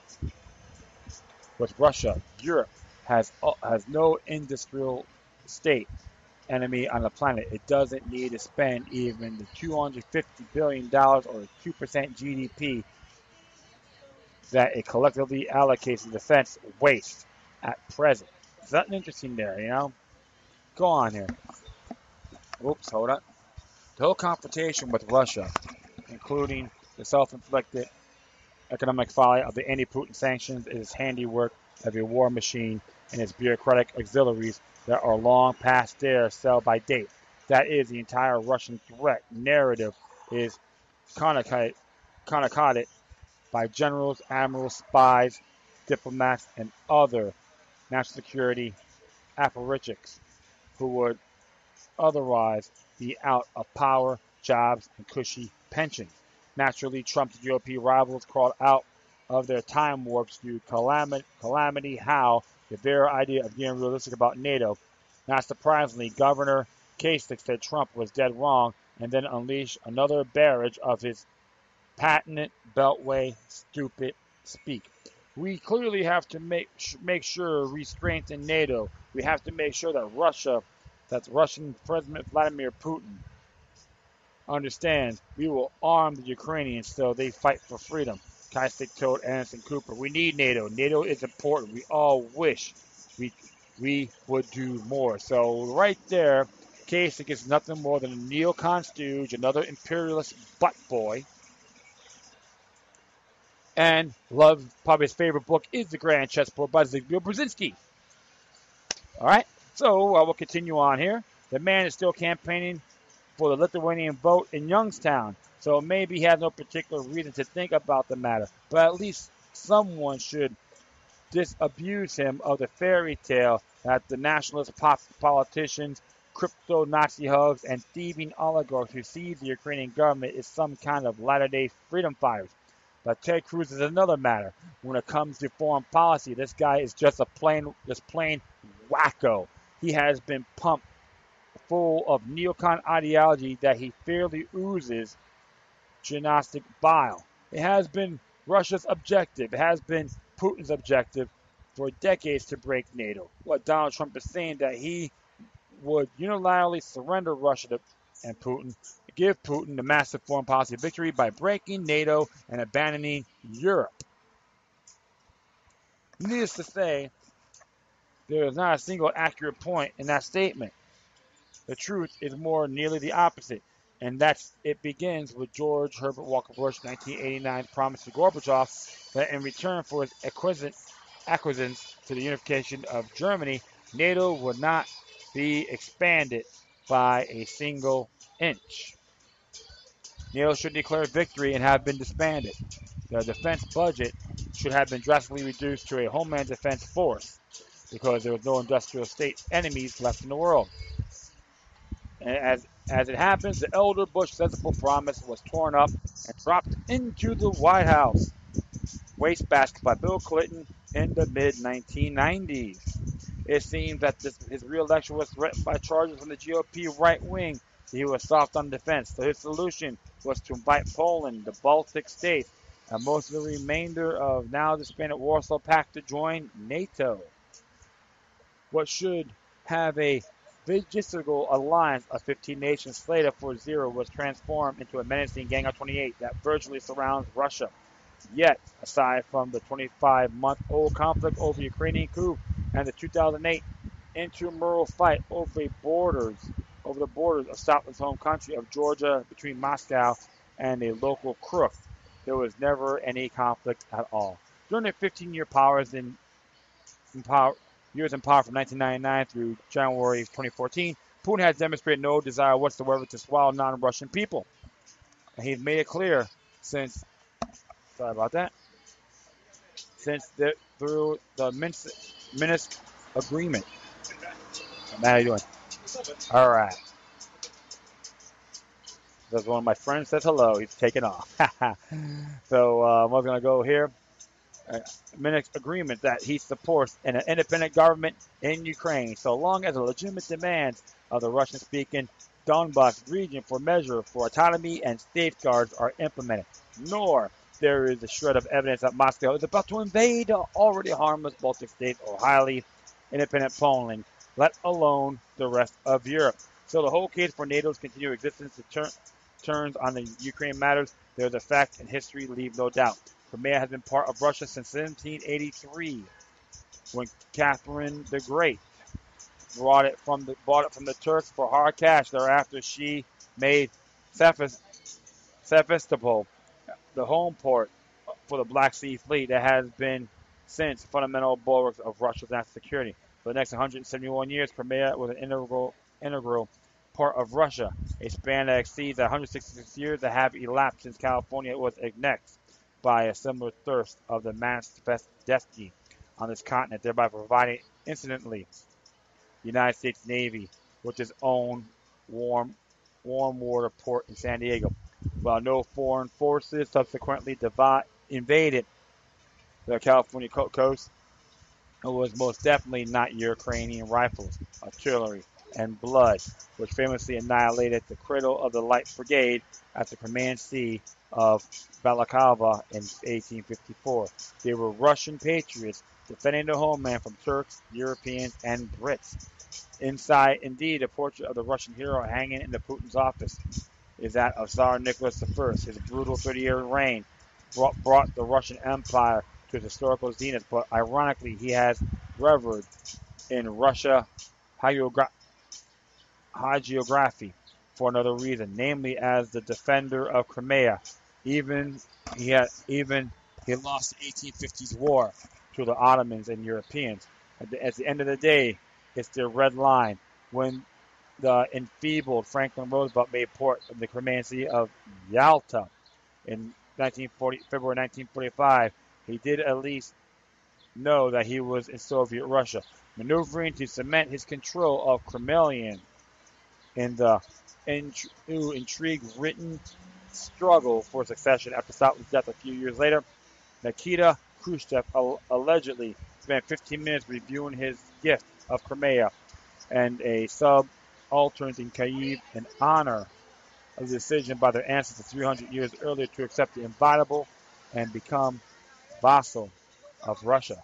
Speaker 1: with Russia. Europe has no industrial state enemy on the planet. It doesn't need to spend even the $250 billion or 2% GDP that it collectively allocates to defense waste at present. Something interesting there, you know? Go on here. Oops, hold up. The whole confrontation with Russia, including the self-inflicted economic folly of the anti-Putin sanctions, is handiwork of a war machine and its bureaucratic auxiliaries that are long past their sell-by-date. That is, the entire Russian threat narrative is concocted by generals, admirals, spies, diplomats, and other national security apparatchiks who would otherwise be out of power, jobs, and cushy pensions. Naturally, Trump's GOP rivals crawled out of their time warps to calamity how the very idea of being realistic about NATO. Not surprisingly, Governor Kasich said Trump was dead wrong and then unleashed another barrage of his patented Beltway stupid speak. We clearly have to make sure we strengthen NATO. We have to make sure that Russian President Vladimir Putin understands we will arm the Ukrainians so they fight for freedom. Kasich told Anderson Cooper, we need NATO. NATO is important. We all wish we would do more. So right there, Kasich is nothing more than a neocon stooge, another imperialist butt boy. And probably his favorite book is The Grand Chessboard by Zbigniew Brzezinski. All right, so we'll continue on here. The man is still campaigning for the Lithuanian vote in Youngstown, so maybe he has no particular reason to think about the matter, but at least someone should disabuse him of the fairy tale that the nationalist politicians, crypto-Nazi hugs, and thieving oligarchs who seize the Ukrainian government is some kind of latter-day freedom fighters. But Ted Cruz is another matter. When it comes to foreign policy, this guy is just plain wacko. He has been pumped full of neocon ideology that he fairly oozes gymnastic bile. It has been Russia's objective. It has been Putin's objective for decades to break NATO. What Donald Trump is saying that he would unilaterally surrender Russia and Putin, give Putin the massive foreign policy victory by breaking NATO and abandoning Europe. Needless to say, there is not a single accurate point in that statement. The truth is more nearly the opposite, and it begins with George Herbert Walker Bush 1989 promise to Gorbachev that in return for his acquiescence to the unification of Germany, NATO would not be expanded by a single inch. NATO should declare victory and have been disbanded. The defense budget should have been drastically reduced to a homeland defense force because there was no industrial state enemies left in the world. And as it happens, the elder Bush sensible promise was torn up and dropped into the White House wastebasket by Bill Clinton in the mid-1990s. It seems that his re-election was threatened by charges from the GOP right wing. He was soft on defense, so his solution was to invite Poland, the Baltic states, and most of the remainder of now disbanded Warsaw Pact to join NATO. What should have a logistical alliance of 15 nations slated for zero was transformed into a menacing Gang of 28 that virtually surrounds Russia. Yet, aside from the 25-month-old conflict over the Ukrainian coup and the 2008 intramural fight over the borders of Stalin's home country of Georgia between Moscow and a local crook, there was never any conflict at all. During their 15-year years in power from 1999 through January 2014, Putin has demonstrated no desire whatsoever to swallow non-Russian people. And he's made it clear since through the Minsk agreement. How you doing? All right. There's one of my friends says hello. He's taking off. So I'm going to go here. Minsk agreement that he supports an independent government in Ukraine, so long as the legitimate demands of the Russian-speaking Donbas region for measure for autonomy and safeguards are implemented. Nor there is a shred of evidence that Moscow is about to invade the already harmless Baltic state or highly independent Poland, let alone the rest of Europe. So the whole case for NATO's continued existence turns on the Ukraine matters. There's a fact and history leave no doubt. Crimea has been part of Russia since 1783, when Catherine the Great bought it from the Turks for hard cash. Thereafter, she made Sevastopol the home port for the Black Sea Fleet that has been since fundamental bulwarks of Russia's national security. For the next 171 years, Crimea was an integral part of Russia, a span that exceeds 166 years that have elapsed since California was annexed by a similar thirst of the manifest destiny on this continent, thereby providing, incidentally, the United States Navy with its own warm water port in San Diego. While no foreign forces subsequently invaded the California coast, it was most definitely not Ukrainian rifles, artillery, and blood, which famously annihilated the cradle of the Light Brigade at the Crimean Sea of Balaclava in 1854. They were Russian patriots defending their homeland from Turks, Europeans, and Brits. Inside, indeed, a portrait of the Russian hero hanging in the Putin's office is that of Tsar Nicholas I. His brutal 30-year reign brought the Russian Empire to its historical zenith, but ironically, he has revered in Russia hagiography for another reason, namely as the defender of Crimea. He lost the 1850s war to the Ottomans and Europeans. At the end of the day, it's their red line. When the enfeebled Franklin Roosevelt made port of the Crimean Sea of Yalta in February 1945, he did at least know that he was in Soviet Russia, maneuvering to cement his control of Crimean in the intrigue-ridden struggle for succession after Stalin's death a few years later. Nikita Khrushchev allegedly spent 15 minutes reviewing his gift of Crimea and a subaltern in Kyiv in honor of the decision by their ancestors 300 years earlier to accept the inviolable and become vassal of Russia.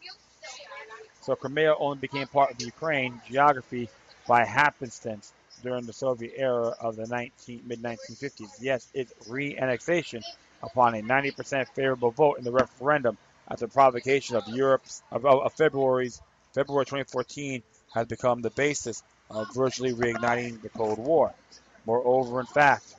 Speaker 1: So Crimea only became part of the Ukraine geography by happenstance during the Soviet era of the mid-1950s. Yes, its re-annexation upon a 90% favorable vote in the referendum after provocation of February 2014 has become the basis of virtually reigniting the Cold War. Moreover, in fact,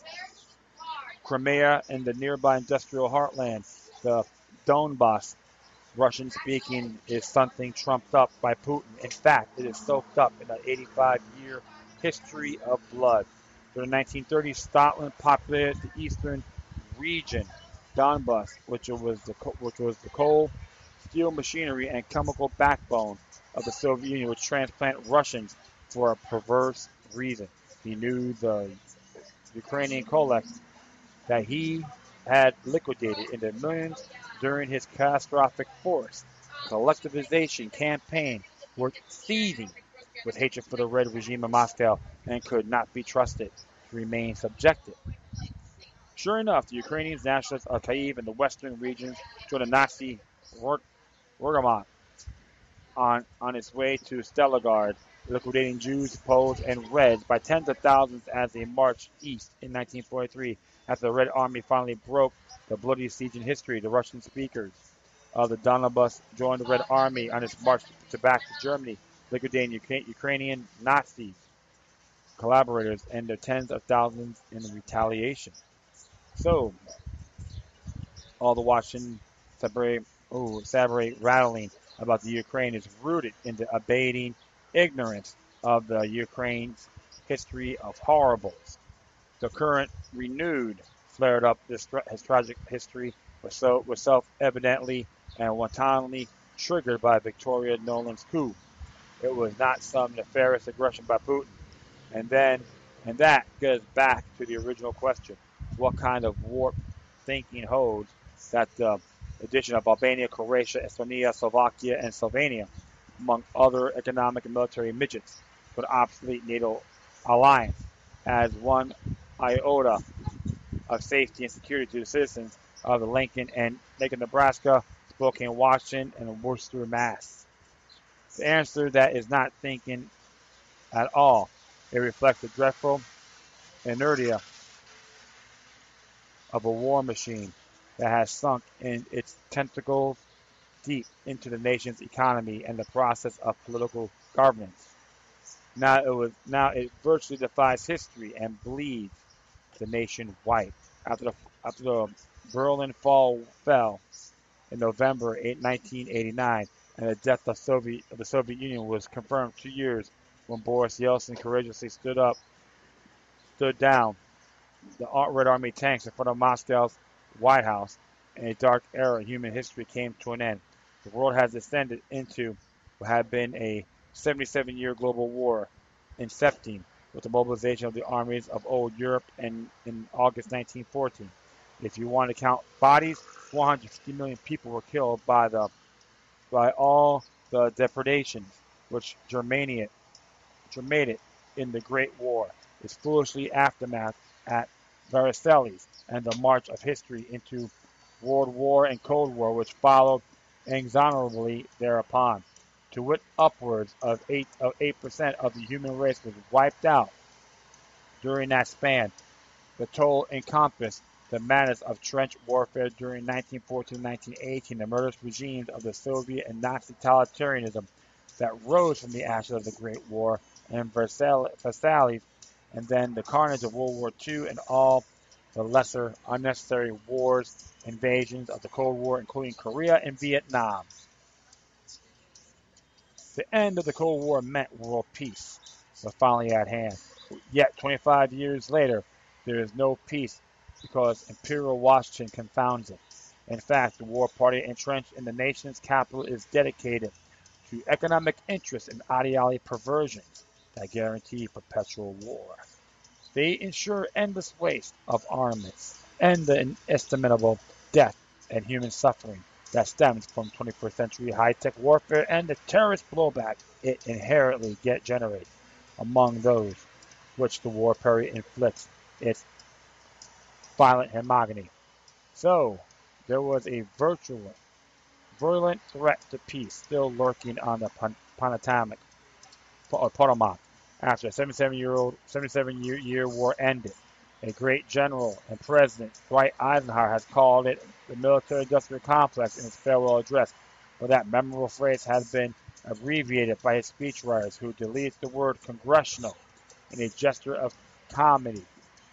Speaker 1: Crimea and the nearby industrial heartland, the Donbas, Russian-speaking, is something trumped up by Putin. In fact, it is soaked up in an 85-year history of blood. During the 1930s, Stalin populated the eastern region, Donbas, which was the coal, steel machinery, and chemical backbone of the Soviet Union, which transplanted Russians for a perverse reason. He knew the Ukrainian Kolaks that he had liquidated into millions during his catastrophic forced collectivization campaign were seething with hatred for the Red regime in Moscow and could not be trusted to remain subjected. Sure enough, the Ukrainian nationalists of Kyiv and the western regions joined the Nazi Wehrmacht on its way to Stalingrad, liquidating Jews, Poles, and Reds by tens of thousands as they marched east in 1943. After the Red Army finally broke the bloody siege in history, the Russian speakers of the Donbass joined the Red Army on its march back to Germany, liquidating Ukrainian Nazis, collaborators, and their tens of thousands in retaliation. So, all the Washington Sabre rattling about the Ukraine is rooted in the abating ignorance of the Ukraine's history of horribles. The current renewed flared up his tragic history was self-evidently and wantonly triggered by Victoria Nuland's coup. It was not some nefarious aggression by Putin. And that goes back to the original question: what kind of warped thinking holds that the addition of Albania, Croatia, Estonia, Slovakia, and Slovenia, among other economic and military midgets, to an obsolete NATO alliance, as one iota of safety and security to the citizens of the Lincoln, Nebraska, Spokane, Washington, and Worcester, Mass. The answer that is not thinking at all. It reflects the dreadful inertia of a war machine that has sunk in its tentacles deep into the nation's economy and the process of political governance. Now it virtually defies history and bleeds the nation white. After the Berlin Fall fell in November 1989, and the death of the Soviet Union was confirmed 2 years when Boris Yeltsin courageously stood down the Red Army tanks in front of Moscow's White House, and a dark era in human history came to an end. The world has descended into what had been a 77-year global war, incepting with the mobilization of the armies of old Europe in August 1914. If you want to count bodies, 450 million people were killed by all the depredations which germinated in the Great War, its foolishly aftermath at Versailles, and the march of history into World War and Cold War, which followed inexorably thereupon. To wit, upwards of 8% of the human race was wiped out during that span. The toll encompassed the madness of trench warfare during 1914-1918, the murderous regimes of the Soviet and Nazi totalitarianism that rose from the ashes of the Great War and Versailles, and then the carnage of World War II and all the lesser unnecessary wars, invasions of the Cold War, including Korea and Vietnam. The end of the Cold War meant world peace was finally at hand. Yet 25 years later, there is no peace because Imperial Washington confounds it. In fact, the war party entrenched in the nation's capital is dedicated to economic interests and ideology perversions that guarantee perpetual war. They ensure endless waste of armaments and the inestimable death and human suffering that stems from 21st century high-tech warfare and the terrorist blowback it inherently generates among those which the war period inflicts its violent hegemony. So, there was a virulent threat to peace still lurking on the Potomac after a 77-year war ended. A great general and President Dwight Eisenhower has called it the military-industrial complex in his farewell address, but that memorable phrase has been abbreviated by his speechwriters, who deletes the word congressional in a gesture of comedy,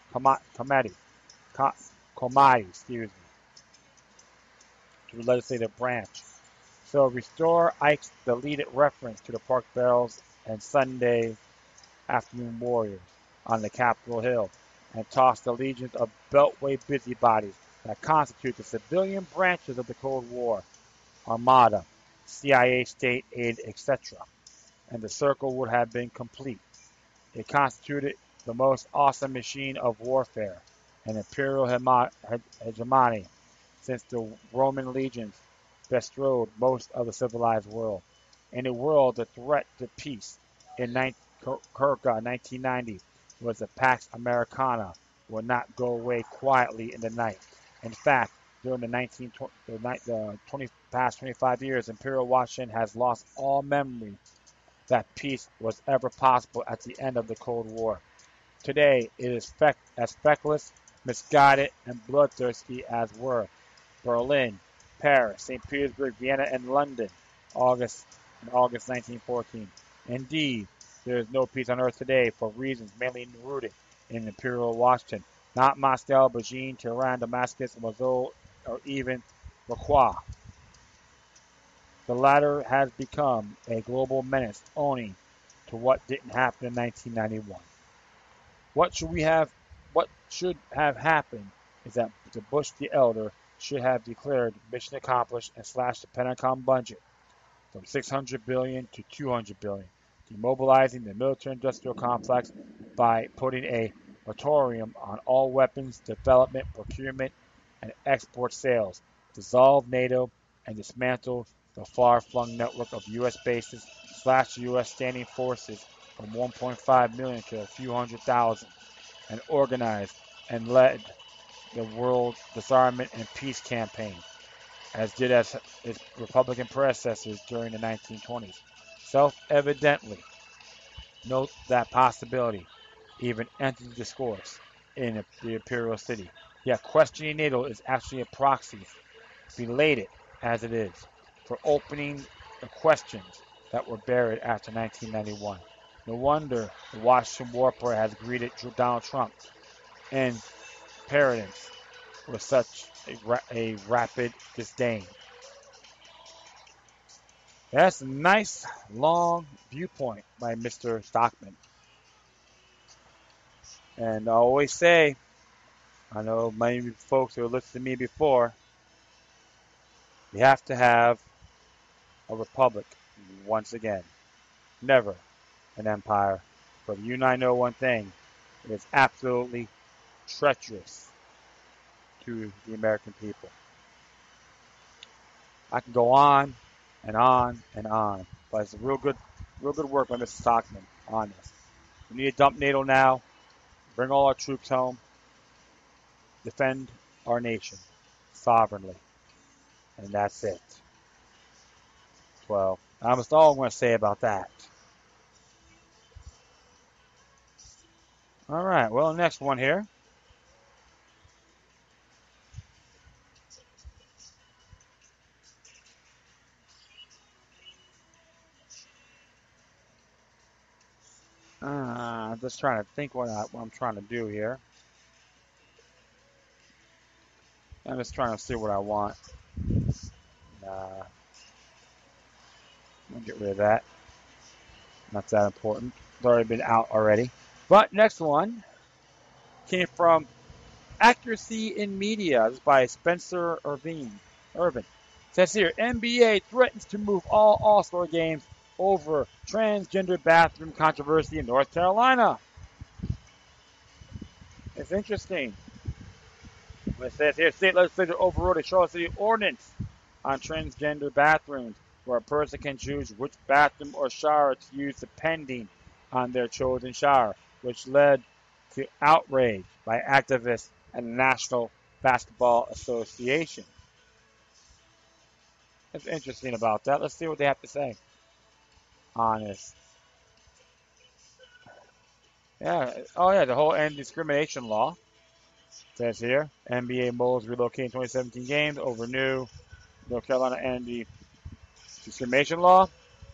Speaker 1: to the legislative branch. So restore Ike's deleted reference to the Park Barrels and Sunday afternoon warriors on the Capitol Hill, and toss the legions of Beltway busybodies that constitute the civilian branches of the Cold War, Armada, CIA, state aid, etc., and the circle would have been complete. It constituted the most awesome machine of warfare, an imperial hegemony, since the Roman legions bestrode most of the civilized world. In a world, the threat to peace in circa 1990 was the Pax Americana, will not go away quietly in the night. In fact, during the past 25 years, Imperial Washington has lost all memory that peace was ever possible at the end of the Cold War. Today, it is as feckless, misguided, and bloodthirsty as were Berlin, Paris, St. Petersburg, Vienna, and London, August 1914. Indeed, there is no peace on earth today for reasons mainly rooted in Imperial Washington, not Moscow, Beijing, Tehran, Damascus, Mosul, or even Raqqa. The latter has become a global menace owing to what didn't happen in 1991. What should have happened is that the Bush the Elder should have declared mission accomplished and slashed the Pentagon budget from $600 billion to $200 billion, demobilizing the military-industrial complex by putting a moratorium on all weapons development, procurement, and export sales, dissolve NATO, and dismantle the far-flung network of U.S. bases, slash U.S. standing forces from 1.5 million to a few hundred thousand, and organized and led the world disarmament and peace campaign, as did as its Republican predecessors during the 1920s. Self-evidently, note that possibility even entered the discourse in the imperial city. Yet questioning NATO is actually a proxy, belated as it is, for opening the questions that were buried after 1991. No wonder the Washington War Report has greeted Donald Trump and presidents with such a rapid disdain. That's a nice long viewpoint by Mr. Stockman. And I always say, I know many folks who have listened to me before, we have to have a republic once again. Never an empire. But you and I know one thing, it is absolutely treacherous to the American people. I can go on and on and on, but it's real good work by Mr. Stockman on this. We need to dump NATO now, bring all our troops home, defend our nation sovereignly, and that's it. Well, that's all I'm going to say about that. All right, well, next one here. I'm just trying to think what I'm trying to do here. I'm just trying to see what I want. I'll get rid of that. Not that important. It's already been out already. But next one came from Accuracy in Media. This is by Spencer Irvin. It says here, NBA threatens to move all All-Star games over transgender bathroom controversy in North Carolina. It's interesting. It says here, state legislature overrode a Charlotte City ordinance on transgender bathrooms, where a person can choose which bathroom or shower to use depending on their chosen shower, which led to outrage by activists and the National Basketball Association. It's interesting about that. Let's see what they have to say on this. Yeah. Oh, yeah, the whole anti-discrimination law. Says here, NBA moles relocating 2017 games over new North Carolina anti-discrimination law.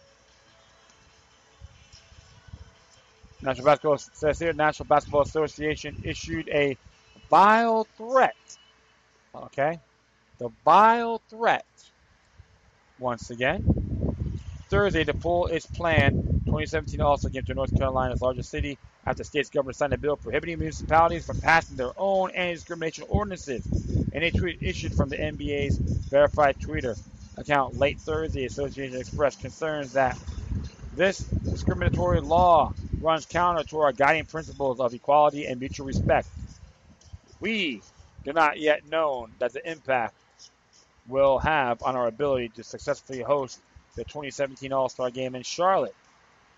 Speaker 1: National Basketball says here, National Basketball Association issued a vile threat. Okay, the vile threat. Once again, Thursday to pull its planned 2017 All-Star game to North Carolina's largest city after the state's governor signed a bill prohibiting municipalities from passing their own anti-discrimination ordinances. In a tweet issued from the NBA's verified Twitter account late Thursday, the association expressed concerns that this discriminatory law runs counter to our guiding principles of equality and mutual respect. We do not yet know that the impact will have on our ability to successfully host the 2017 All-Star Game in Charlotte.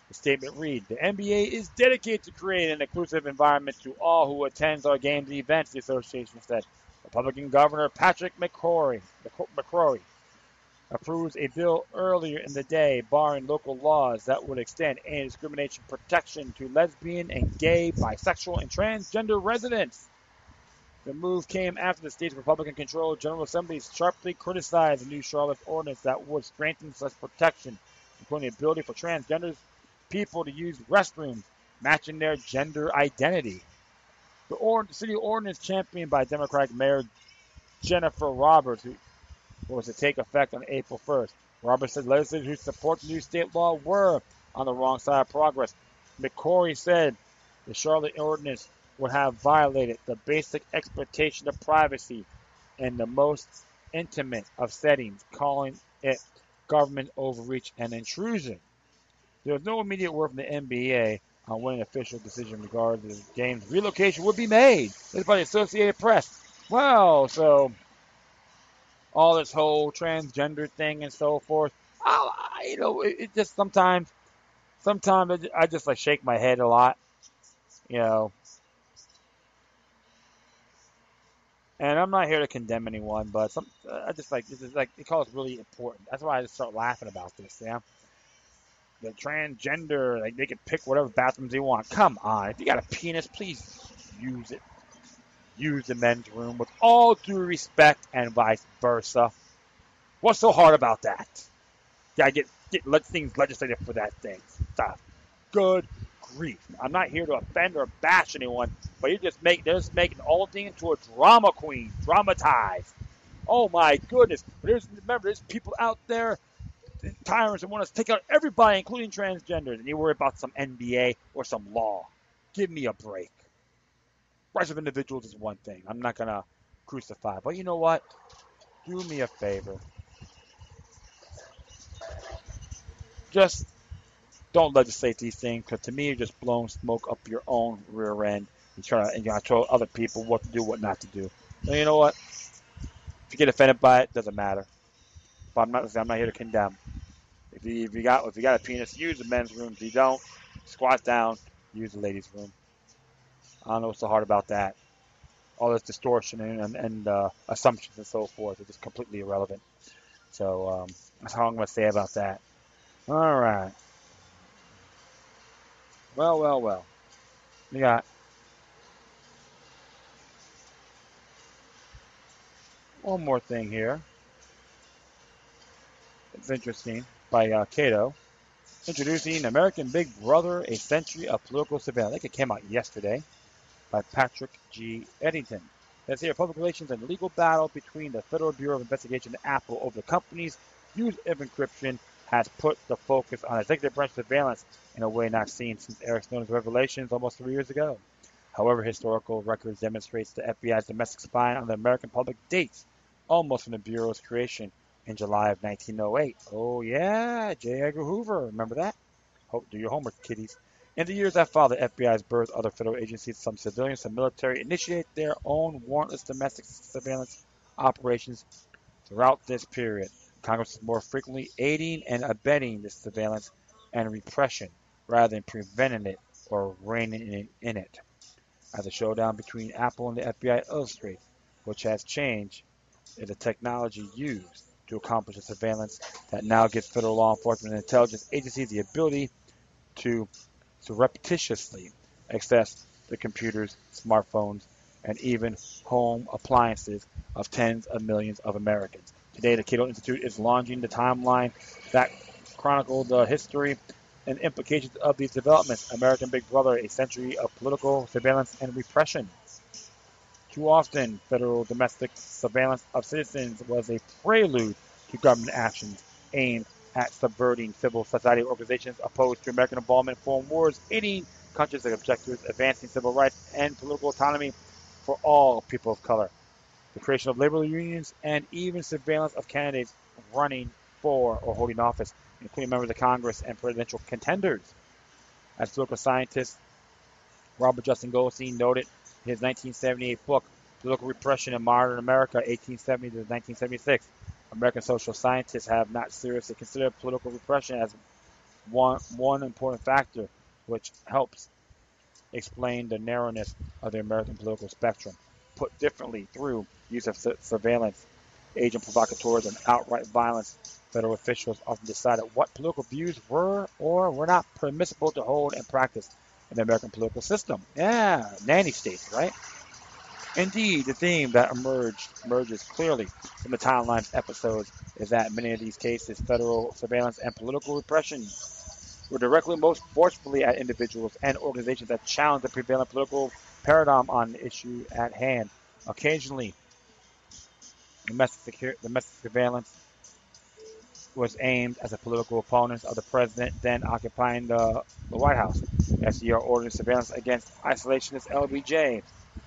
Speaker 1: The statement reads, the NBA is dedicated to creating an inclusive environment to all who attend our games and events, the association said. Republican Governor Patrick McCrory approves a bill earlier in the day barring local laws that would extend anti-discrimination protection to lesbian and gay, bisexual, and transgender residents. The move came after the state's Republican-controlled General Assembly sharply criticized the new Charlotte ordinance that would strengthen such protection, including the ability for transgender people to use restrooms matching their gender identity. The city ordinance, championed by Democratic Mayor Jennifer Roberts, who was to take effect on April 1st. Roberts said legislators who support the new state law were on the wrong side of progress. McCrory said the Charlotte ordinance would have violated the basic expectation of privacy in the most intimate of settings, calling it government overreach and intrusion. There was no immediate word from the NBA on when an official decision regarding the game's relocation would be made. This is by the Associated Press. Well, so all this whole transgender thing and so forth. It just sometimes I just like shake my head a lot, you know. And I'm not here to condemn anyone, but I just like this is like they call it really important. That's why I just start laughing about this. Yeah, the transgender, like they can pick whatever bathrooms they want. Come on, if you got a penis, please use it. Use the men's room with all due respect, and vice versa. What's so hard about that? Yeah, get things legislated for that thing. Stuff. Good grief. I'm not here to offend or bash anyone, but they're just making all things into a drama queen. Dramatized. Oh my goodness. Remember, there's people out there, tyrants that want to take out everybody, including transgenders, and you worry about some NBA or some law. Give me a break. Rights of individuals is one thing. I'm not going to crucify. But you know what? Do me a favor. Just don't legislate these things, because to me, you're just blowing smoke up your own rear end. You're trying to tell other people what to do, what not to do. So you know what? If you get offended by it, doesn't matter. But I'm not here to condemn. If you got a penis, use the men's room. If you don't, squat down, use the ladies' room. I don't know what's so hard about that. All this distortion and assumptions and so forth are just completely irrelevant. So that's all I'm going to say about that. All right. Well. We got one more thing here. It's interesting by Cato. Introducing American Big Brother, A Century of Political Surveillance. I think it came out yesterday by Patrick G. Eddington. Let's hear public relations and legal battle between the Federal Bureau of Investigation and Apple over the company's use of encryption has put the focus on executive branch surveillance in a way not seen since Eric Snowden's revelations almost 3 years ago. However, historical records demonstrates the FBI's domestic spying on the American public dates almost from the Bureau's creation in July of 1908. Oh yeah, J. Edgar Hoover, remember that? Do your homework, kiddies. In the years that followed the FBI's birth, other federal agencies, some civilian, some military, initiate their own warrantless domestic surveillance operations throughout this period. Congress is more frequently aiding and abetting this surveillance and repression rather than preventing it or reining in it. As the showdown between Apple and the FBI illustrates, which has changed is the technology used to accomplish the surveillance that now gives federal law enforcement and intelligence agencies the ability to surreptitiously access the computers, smartphones, and even home appliances of tens of millions of Americans. Today, the Cato Institute is launching the timeline that chronicles the history and implications of these developments. American Big Brother, A Century of Political Surveillance and Repression. Too often, federal domestic surveillance of citizens was a prelude to government actions aimed at subverting civil society organizations opposed to American involvement in foreign wars, aiding countries and objectives, advancing civil rights and political autonomy for all people of color. The creation of labor unions, and even surveillance of candidates running for or holding office, including members of Congress and presidential contenders. As political scientist Robert Justin Goldstein noted in his 1978 book, Political Repression in Modern America, 1870 to 1976, American social scientists have not seriously considered political repression as one important factor which helps explain the narrowness of the American political spectrum. Put differently, through use of surveillance, agent provocateurs, and outright violence, federal officials often decided what political views were or were not permissible to hold and practice in the American political system. Yeah, nanny states, right? Indeed, the theme that emerges clearly from the timeline's episodes is that many of these cases, federal surveillance and political repression, were directly most forcefully at individuals and organizations that challenged the prevailing political paradigm on the issue at hand. Occasionally, domestic surveillance was aimed at the political opponents of the president then occupying the White House. FDR ordered surveillance against isolationist LBJ,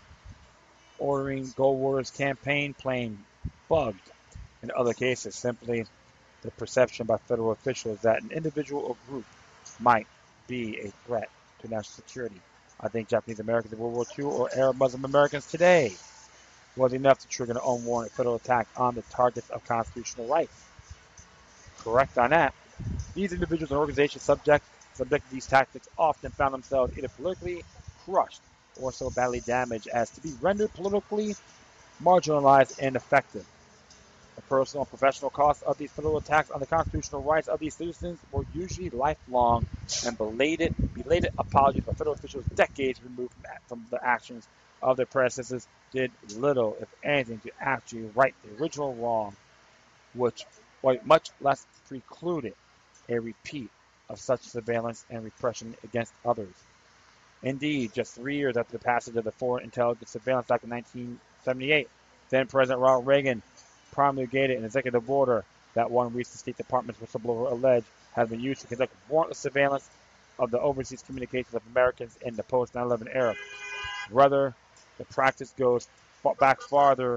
Speaker 1: ordering Goldwater's campaign plane bugged. In other cases, simply the perception by federal officials that an individual or group might be a threat to national security. I think Japanese Americans in World War II or Arab Muslim Americans today was enough to trigger an unwarranted federal attack on the targets of constitutional rights. Correct on that. These individuals and organizations subject to these tactics often found themselves either politically crushed or so badly damaged as to be rendered politically marginalized and ineffective. The personal and professional costs of these federal attacks on the constitutional rights of these citizens were usually lifelong, and belated apologies by federal officials decades removed from the actions of their predecessors did little, if anything, to actually right the original wrong, which much less precluded a repeat of such surveillance and repression against others. Indeed, just 3 years after the passage of the Foreign Intelligence Surveillance Act of 1978, then President Ronald Reagan promulgated an executive order that one recent State Department's whistleblower alleged had been used to conduct warrantless surveillance of the overseas communications of Americans in the post-9/11 era. Rather, the practice goes back farther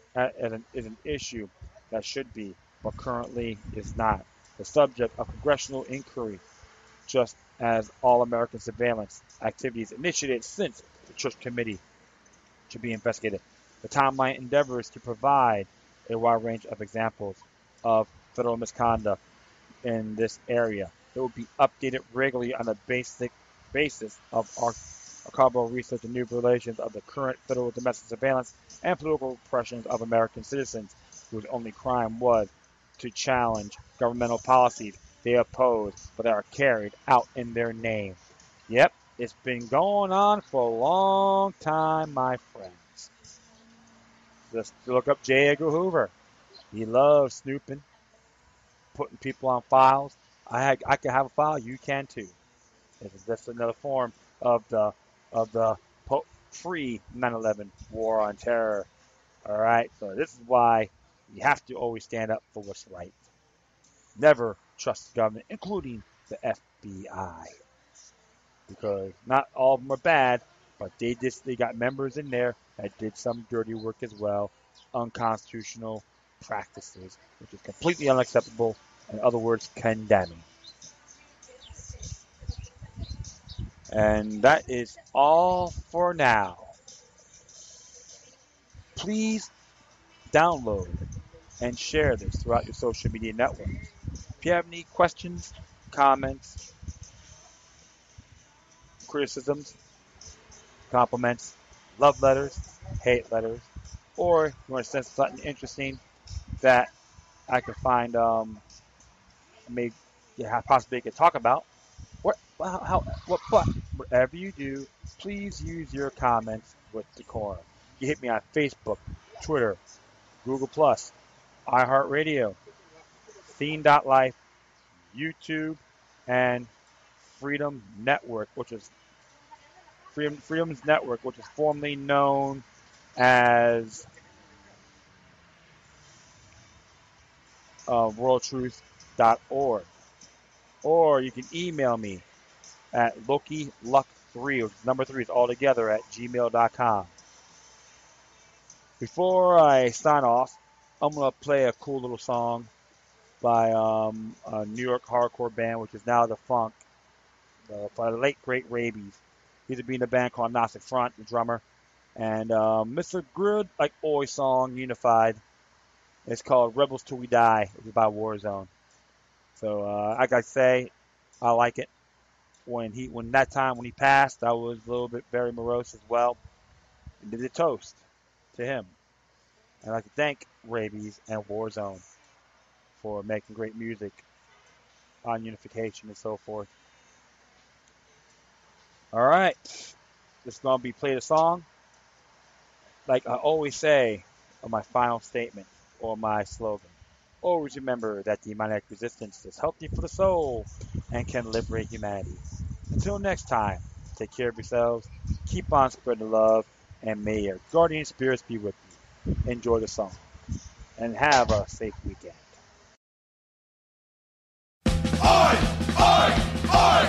Speaker 1: is an issue that should be, but currently is not, the subject of congressional inquiry, just as all American surveillance activities initiated since the Church Committee should be investigated. The timeline endeavors to provide a wide range of examples of federal misconduct in this area. It will be updated regularly on the basis of archival research and new relations of the current federal domestic surveillance and political repressions of American citizens whose only crime was to challenge governmental policies they oppose but that are carried out in their name. Yep, it's been going on for a long time, my friends. Just look up J. Edgar Hoover. He loves snooping, putting people on files. I can have a file, you can too. This is just another form of the pre 9/11 war on terror. All right, so this is why you have to always stand up for what's right. Never trust the government, including the FBI, because not all of them are bad, but they got members in there that did some dirty work as well, unconstitutional practices, which is completely unacceptable. In other words, condemning. And that is all for now. Please download and share this throughout your social media networks. If you have any questions, comments, criticisms, compliments, love letters, hate letters, or you want to send something interesting that I could find maybe possibly could talk about, but whatever you do, please use your comments with decorum. You hit me on Facebook, Twitter, Google+, iHeartRadio, Scene.life, YouTube, and Freedom Network, which is Freedom's Network, which is formerly known as worldtruth.org. Or you can email me at LokiLuck3, which is number 3 is all together, at gmail.com. Before I sign off, I'm going to play a cool little song by a New York hardcore band, which is now defunct, by the late, great Rabies. He used to be in a band called Gnostic Front, the drummer. And Mr. Good, like always song, Unified. It's called Rebels Till We Die, which is by Warzone. So, like I say, I like it. When he passed, I was a little bit very morose as well. And did a toast to him. I'd like to thank Rabies and Warzone for making great music on unification and so forth. All right, this is gonna be played a song. Like I always say on my final statement or my slogan. Always remember that demonic resistance is healthy for the soul and can liberate humanity. Until next time, take care of yourselves, keep on spreading love, and may your guardian spirits be with you. Enjoy the song, and have a safe weekend.
Speaker 2: I, I